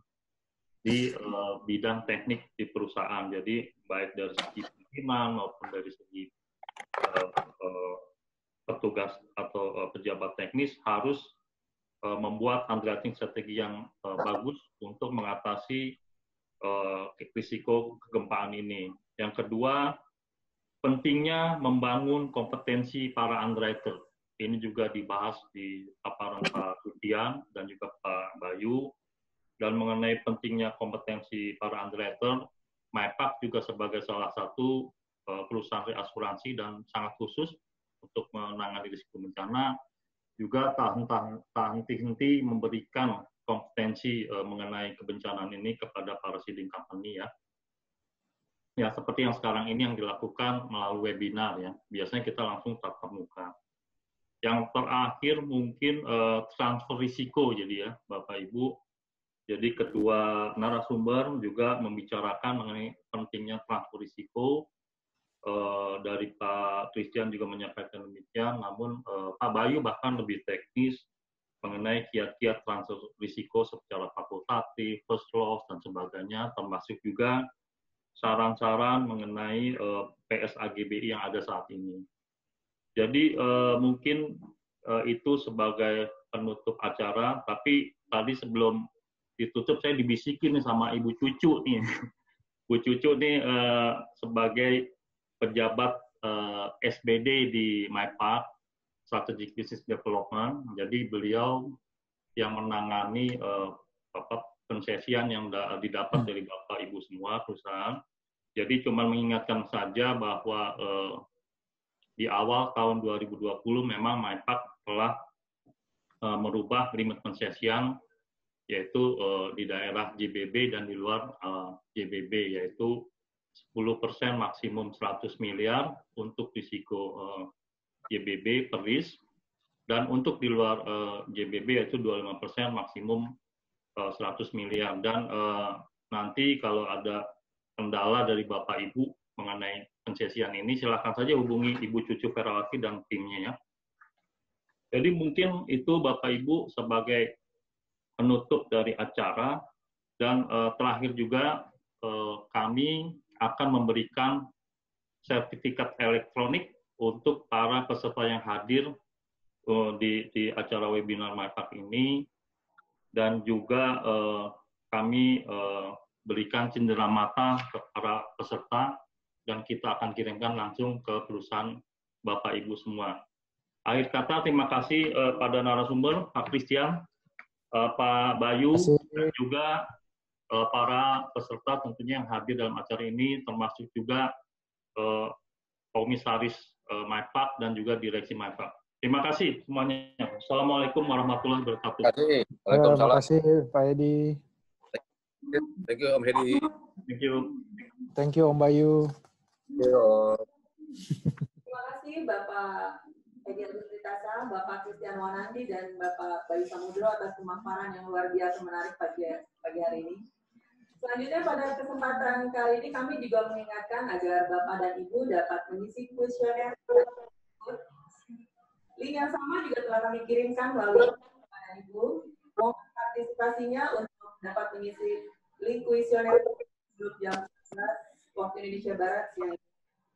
di uh, bidang teknik di perusahaan. Jadi baik dari segi pimpinan maupun dari segi uh, uh, petugas atau uh, pejabat teknis harus uh, membuat underwriting strategi yang uh, bagus untuk mengatasi uh, risiko kegempaan ini. Yang kedua, pentingnya membangun kompetensi para underwriter. Ini juga dibahas di paparan Pak Rudian dan juga Pak Bayu. Dan mengenai pentingnya kompetensi para underwriter, MyPac juga sebagai salah satu uh, perusahaan reasuransi dan sangat khusus untuk menangani risiko bencana, juga tak henti-henti memberikan kompetensi uh, mengenai kebencanaan ini kepada para seeding company ya. Ya, seperti yang sekarang ini yang dilakukan melalui webinar ya. Biasanya kita langsung tatap muka. Yang terakhir mungkin uh, transfer risiko jadi ya, Bapak Ibu. Jadi kedua narasumber juga membicarakan mengenai pentingnya transfer risiko. Uh, dari Pak Christian juga menyampaikan demikian, namun uh, Pak Bayu bahkan lebih teknis mengenai kiat-kiat transfer risiko secara fakultatif, first loss, dan sebagainya, termasuk juga saran-saran mengenai uh, P S A G B I yang ada saat ini. Jadi uh, mungkin uh, itu sebagai penutup acara, tapi tadi sebelum ditutup saya dibisikin nih sama Ibu Cucu nih. Bu Cucu nih uh, sebagai pejabat uh, S B D di MyPark, Strategic Business Development. Jadi beliau yang menangani uh, apa, konsesian yang didapat dari Bapak Ibu semua perusahaan. Jadi cuma mengingatkan saja bahwa uh, di awal tahun dua ribu dua puluh memang MyPark telah uh, merubah limit konsesian, yaitu uh, di daerah J B B dan di luar uh, J B B, yaitu sepuluh persen maksimum seratus miliar untuk risiko uh, J B B per risk, dan untuk di luar uh, J B B yaitu dua puluh lima persen maksimum uh, seratus miliar. Dan uh, nanti kalau ada kendala dari Bapak Ibu mengenai konsesian ini, silakan saja hubungi Ibu Cucu Ferawati dan timnya ya. Jadi mungkin itu Bapak Ibu sebagai penutup dari acara, dan uh, terakhir juga uh, kami akan memberikan sertifikat elektronik untuk para peserta yang hadir uh, di, di acara webinar MyPark ini, dan juga uh, kami uh, berikan cendera mata ke para peserta, dan kita akan kirimkan langsung ke perusahaan Bapak Ibu semua. Akhir kata, terima kasih uh, pada narasumber, Pak Christian, uh, Pak Bayu, dan juga uh, para peserta tentunya yang hadir dalam acara ini, termasuk juga uh, komisaris uh, MyPark dan juga direksi MyPark. Terima kasih semuanya. Assalamualaikum warahmatullahi wabarakatuh. Terima kasih. Terima kasih Pak Edi. Thank you Om Hedi. Thank you. Thank you Om Bayu. Yo. Terima kasih Bapak Edi Agustritasa, Bapak Christian Wanandi, dan Bapak Bayu Samudro atas pemaparan yang luar biasa menarik pagi, pagi hari ini. Selanjutnya pada kesempatan kali ini kami juga mengingatkan agar Bapak dan Ibu dapat mengisi kuesioner. Link yang sama juga telah kami kirimkan melalui Bapak dan Ibu. Mohon partisipasinya untuk dapat mengisi link kuesioner grup jam sebelas waktu Indonesia Barat siang ini.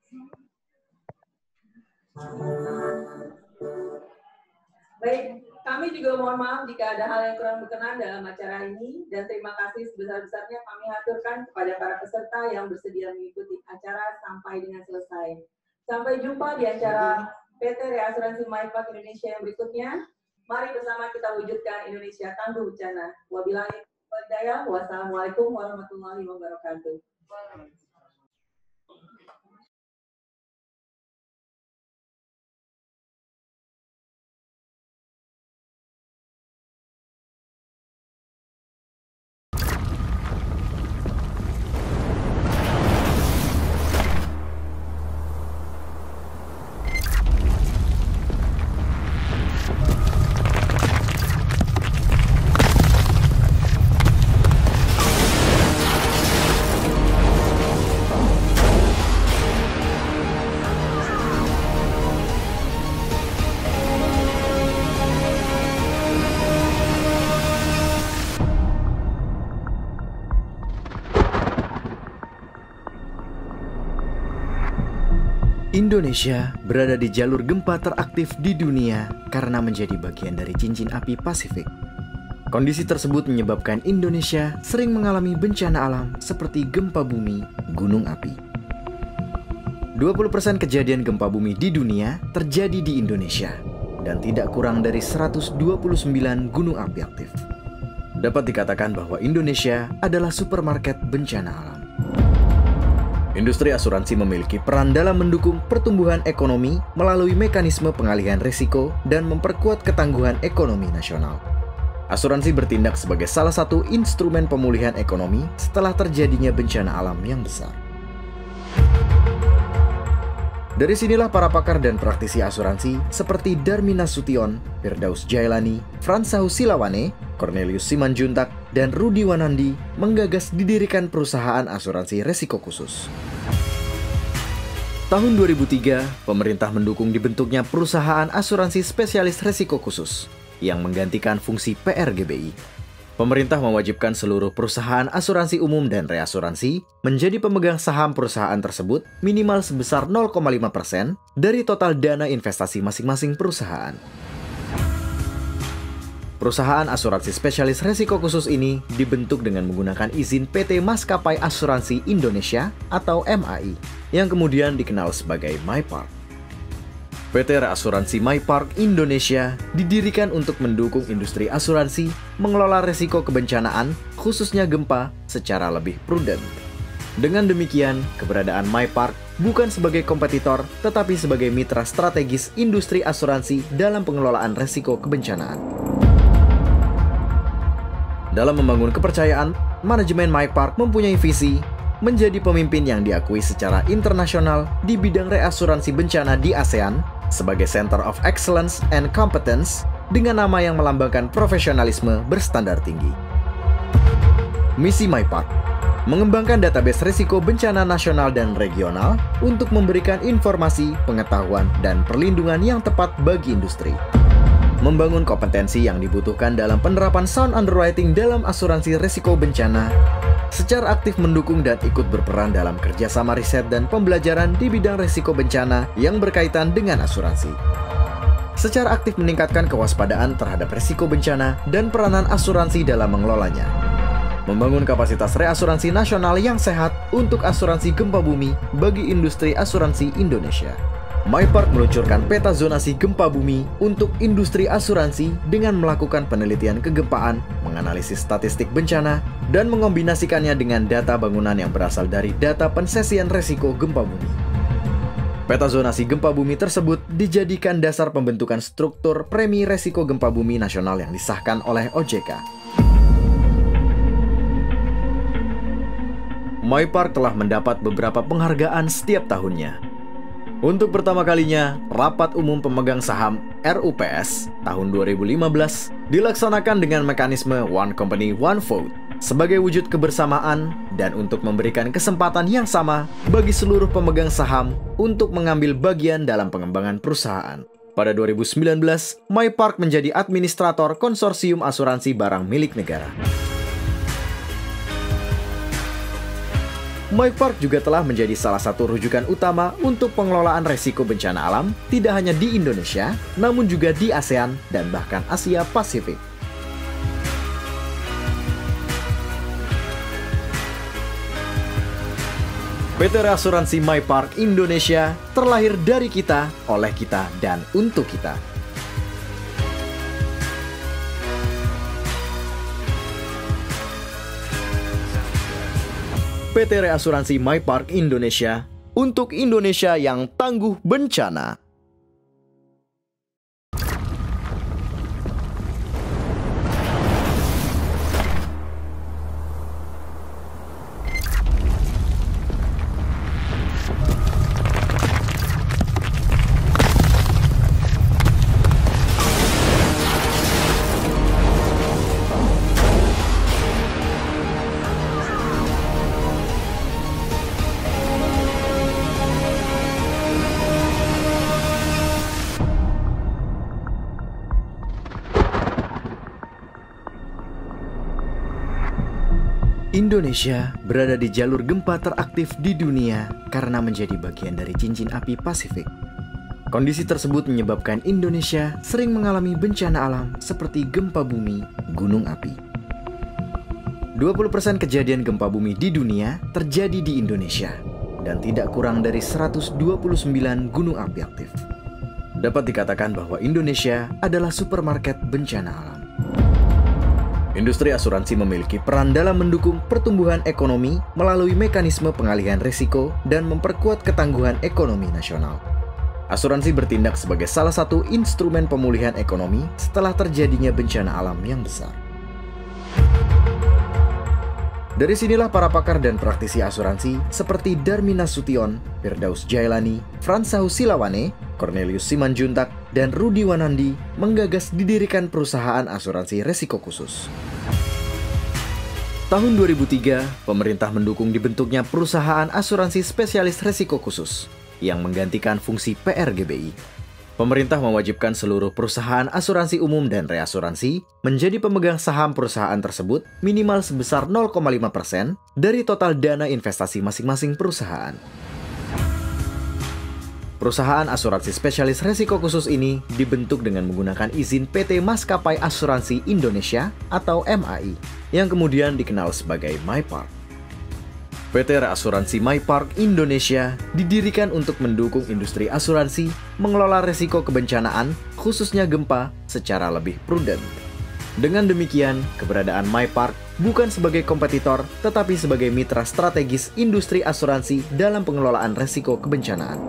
Baik, kami juga mohon maaf jika ada hal yang kurang berkenan dalam acara ini, dan terima kasih sebesar-besarnya kami aturkan kepada para peserta yang bersedia mengikuti acara sampai dengan selesai. Sampai jumpa di acara P T Reasuransi MyPark Indonesia yang berikutnya. Mari bersama kita wujudkan Indonesia tangguh bencana. Wabillahi taufiq, wassalamualaikum warahmatullahi wabarakatuh. Indonesia berada di jalur gempa teraktif di dunia karena menjadi bagian dari cincin api Pasifik. Kondisi tersebut menyebabkan Indonesia sering mengalami bencana alam seperti gempa bumi, gunung api. dua puluh persen kejadian gempa bumi di dunia terjadi di Indonesia, dan tidak kurang dari seratus dua puluh sembilan gunung api aktif. Dapat dikatakan bahwa Indonesia adalah supermarket bencana alam. Industri asuransi memiliki peran dalam mendukung pertumbuhan ekonomi melalui mekanisme pengalihan risiko dan memperkuat ketangguhan ekonomi nasional. Asuransi bertindak sebagai salah satu instrumen pemulihan ekonomi setelah terjadinya bencana alam yang besar. Dari sinilah para pakar dan praktisi asuransi seperti Darmin Nasution, Firdaus Jailani, Franz Silawane, Cornelius Simanjuntak, dan Rudi Wanandi menggagas didirikan perusahaan asuransi resiko khusus. Tahun dua ribu tiga, pemerintah mendukung dibentuknya perusahaan asuransi spesialis resiko khusus yang menggantikan fungsi P R G B I. Pemerintah mewajibkan seluruh perusahaan asuransi umum dan reasuransi menjadi pemegang saham perusahaan tersebut minimal sebesar nol koma lima persen dari total dana investasi masing-masing perusahaan. Perusahaan asuransi spesialis resiko khusus ini dibentuk dengan menggunakan izin P T Maskapai Asuransi Indonesia atau M A I, yang kemudian dikenal sebagai MyPark. P T Reasuransi MyPark Indonesia didirikan untuk mendukung industri asuransi mengelola risiko kebencanaan, khususnya gempa, secara lebih prudent. Dengan demikian, keberadaan MyPark bukan sebagai kompetitor, tetapi sebagai mitra strategis industri asuransi dalam pengelolaan risiko kebencanaan. Dalam membangun kepercayaan, manajemen MyPark mempunyai visi menjadi pemimpin yang diakui secara internasional di bidang reasuransi bencana di ASEAN sebagai Center of Excellence and Competence dengan nama yang melambangkan profesionalisme berstandar tinggi. Misi MyPark mengembangkan database risiko bencana nasional dan regional untuk memberikan informasi, pengetahuan, dan perlindungan yang tepat bagi industri. Membangun kompetensi yang dibutuhkan dalam penerapan sound underwriting dalam asuransi risiko bencana, secara aktif mendukung dan ikut berperan dalam kerjasama riset dan pembelajaran di bidang risiko bencana yang berkaitan dengan asuransi. Secara aktif meningkatkan kewaspadaan terhadap risiko bencana dan peranan asuransi dalam mengelolanya. Membangun kapasitas reasuransi nasional yang sehat untuk asuransi gempa bumi bagi industri asuransi Indonesia. MyPark meluncurkan peta zonasi gempa bumi untuk industri asuransi dengan melakukan penelitian kegempaan, menganalisis statistik bencana, dan mengombinasikannya dengan data bangunan yang berasal dari data pensesian risiko gempa bumi. Peta zonasi gempa bumi tersebut dijadikan dasar pembentukan struktur premi risiko gempa bumi nasional yang disahkan oleh O J K. MyPark telah mendapat beberapa penghargaan setiap tahunnya. Untuk pertama kalinya, Rapat Umum Pemegang Saham R U P S tahun dua ribu lima belas dilaksanakan dengan mekanisme One Company One Vote sebagai wujud kebersamaan dan untuk memberikan kesempatan yang sama bagi seluruh pemegang saham untuk mengambil bagian dalam pengembangan perusahaan. Pada dua ribu sembilan belas, MyPark menjadi administrator konsorsium asuransi barang milik negara. MyPark juga telah menjadi salah satu rujukan utama untuk pengelolaan risiko bencana alam tidak hanya di Indonesia, namun juga di ASEAN dan bahkan Asia Pasifik. P T Reasuransi MyPark Indonesia terlahir dari kita, oleh kita, dan untuk kita. P T Reasuransi MyPark Indonesia untuk Indonesia yang tangguh bencana. Indonesia berada di jalur gempa teraktif di dunia karena menjadi bagian dari cincin api Pasifik. Kondisi tersebut menyebabkan Indonesia sering mengalami bencana alam seperti gempa bumi, gunung api. dua puluh persen kejadian gempa bumi di dunia terjadi di Indonesia dan tidak kurang dari seratus dua puluh sembilan gunung api aktif. Dapat dikatakan bahwa Indonesia adalah supermarket bencana alam. Industri asuransi memiliki peran dalam mendukung pertumbuhan ekonomi melalui mekanisme pengalihan risiko dan memperkuat ketangguhan ekonomi nasional. Asuransi bertindak sebagai salah satu instrumen pemulihan ekonomi setelah terjadinya bencana alam yang besar. Dari sinilah para pakar dan praktisi asuransi seperti Darmin Nasution, Firdaus Jailani, Franz Silawane, Cornelius Simanjuntak, dan Rudi Wanandi menggagas didirikan perusahaan asuransi resiko khusus. Tahun dua ribu tiga, pemerintah mendukung dibentuknya perusahaan asuransi spesialis resiko khusus yang menggantikan fungsi P R G B I. Pemerintah mewajibkan seluruh perusahaan asuransi umum dan reasuransi menjadi pemegang saham perusahaan tersebut minimal sebesar nol koma lima persen dari total dana investasi masing-masing perusahaan. Perusahaan asuransi spesialis resiko khusus ini dibentuk dengan menggunakan izin P T Maskapai Asuransi Indonesia atau M A I, yang kemudian dikenal sebagai MyPark. P T Reasuransi MyPark Indonesia didirikan untuk mendukung industri asuransi mengelola risiko kebencanaan, khususnya gempa, secara lebih prudent. Dengan demikian, keberadaan MyPark bukan sebagai kompetitor, tetapi sebagai mitra strategis industri asuransi dalam pengelolaan risiko kebencanaan.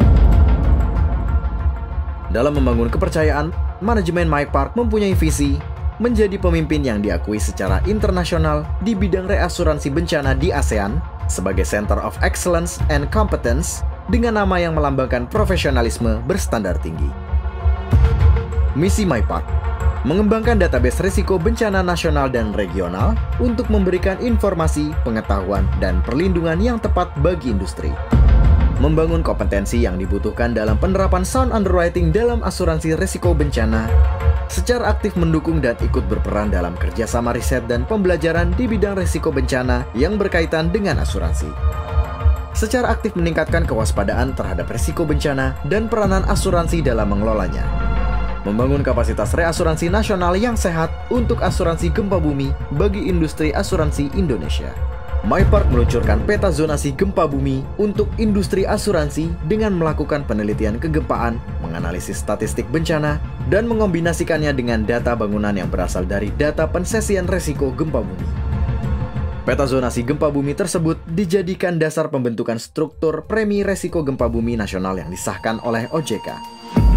Dalam membangun kepercayaan, manajemen MyPark mempunyai visi menjadi pemimpin yang diakui secara internasional di bidang reasuransi bencana di ASEAN sebagai Center of Excellence and Competence dengan nama yang melambangkan profesionalisme berstandar tinggi. Misi MyPark: mengembangkan database risiko bencana nasional dan regional untuk memberikan informasi, pengetahuan, dan perlindungan yang tepat bagi industri. Membangun kompetensi yang dibutuhkan dalam penerapan sound underwriting dalam asuransi risiko bencana, secara aktif mendukung dan ikut berperan dalam kerjasama riset dan pembelajaran di bidang risiko bencana yang berkaitan dengan asuransi. Secara aktif meningkatkan kewaspadaan terhadap risiko bencana dan peranan asuransi dalam mengelolanya. Membangun kapasitas reasuransi nasional yang sehat untuk asuransi gempa bumi bagi industri asuransi Indonesia. MyPark meluncurkan peta zonasi gempa bumi untuk industri asuransi dengan melakukan penelitian kegempaan, menganalisis statistik bencana, dan mengombinasikannya dengan data bangunan yang berasal dari data pensesian risiko gempa bumi. Peta zonasi gempa bumi tersebut dijadikan dasar pembentukan struktur premi risiko gempa bumi nasional yang disahkan oleh O J K.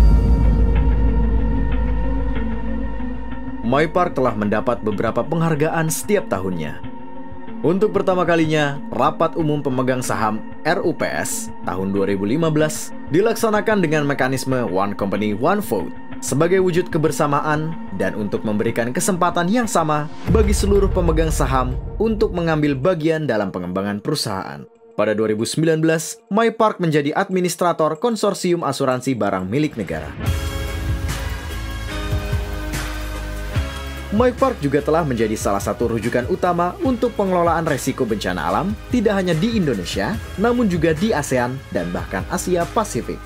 MyPark telah mendapat beberapa penghargaan setiap tahunnya. Untuk pertama kalinya, Rapat Umum Pemegang Saham R U P S tahun dua ribu lima belas dilaksanakan dengan mekanisme One Company One Vote sebagai wujud kebersamaan dan untuk memberikan kesempatan yang sama bagi seluruh pemegang saham untuk mengambil bagian dalam pengembangan perusahaan. Pada dua ribu sembilan belas, MyPark menjadi administrator konsorsium asuransi barang milik negara. MyPark juga telah menjadi salah satu rujukan utama untuk pengelolaan risiko bencana alam tidak hanya di Indonesia, namun juga di ASEAN dan bahkan Asia Pasifik.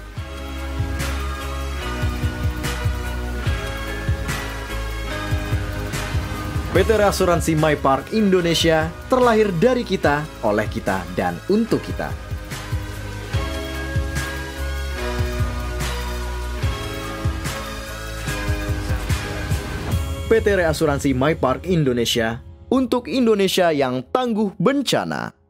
P T Reasuransi MyPark Indonesia terlahir dari kita, oleh kita, dan untuk kita. P T Reasuransi MyPark Indonesia untuk Indonesia yang tangguh bencana.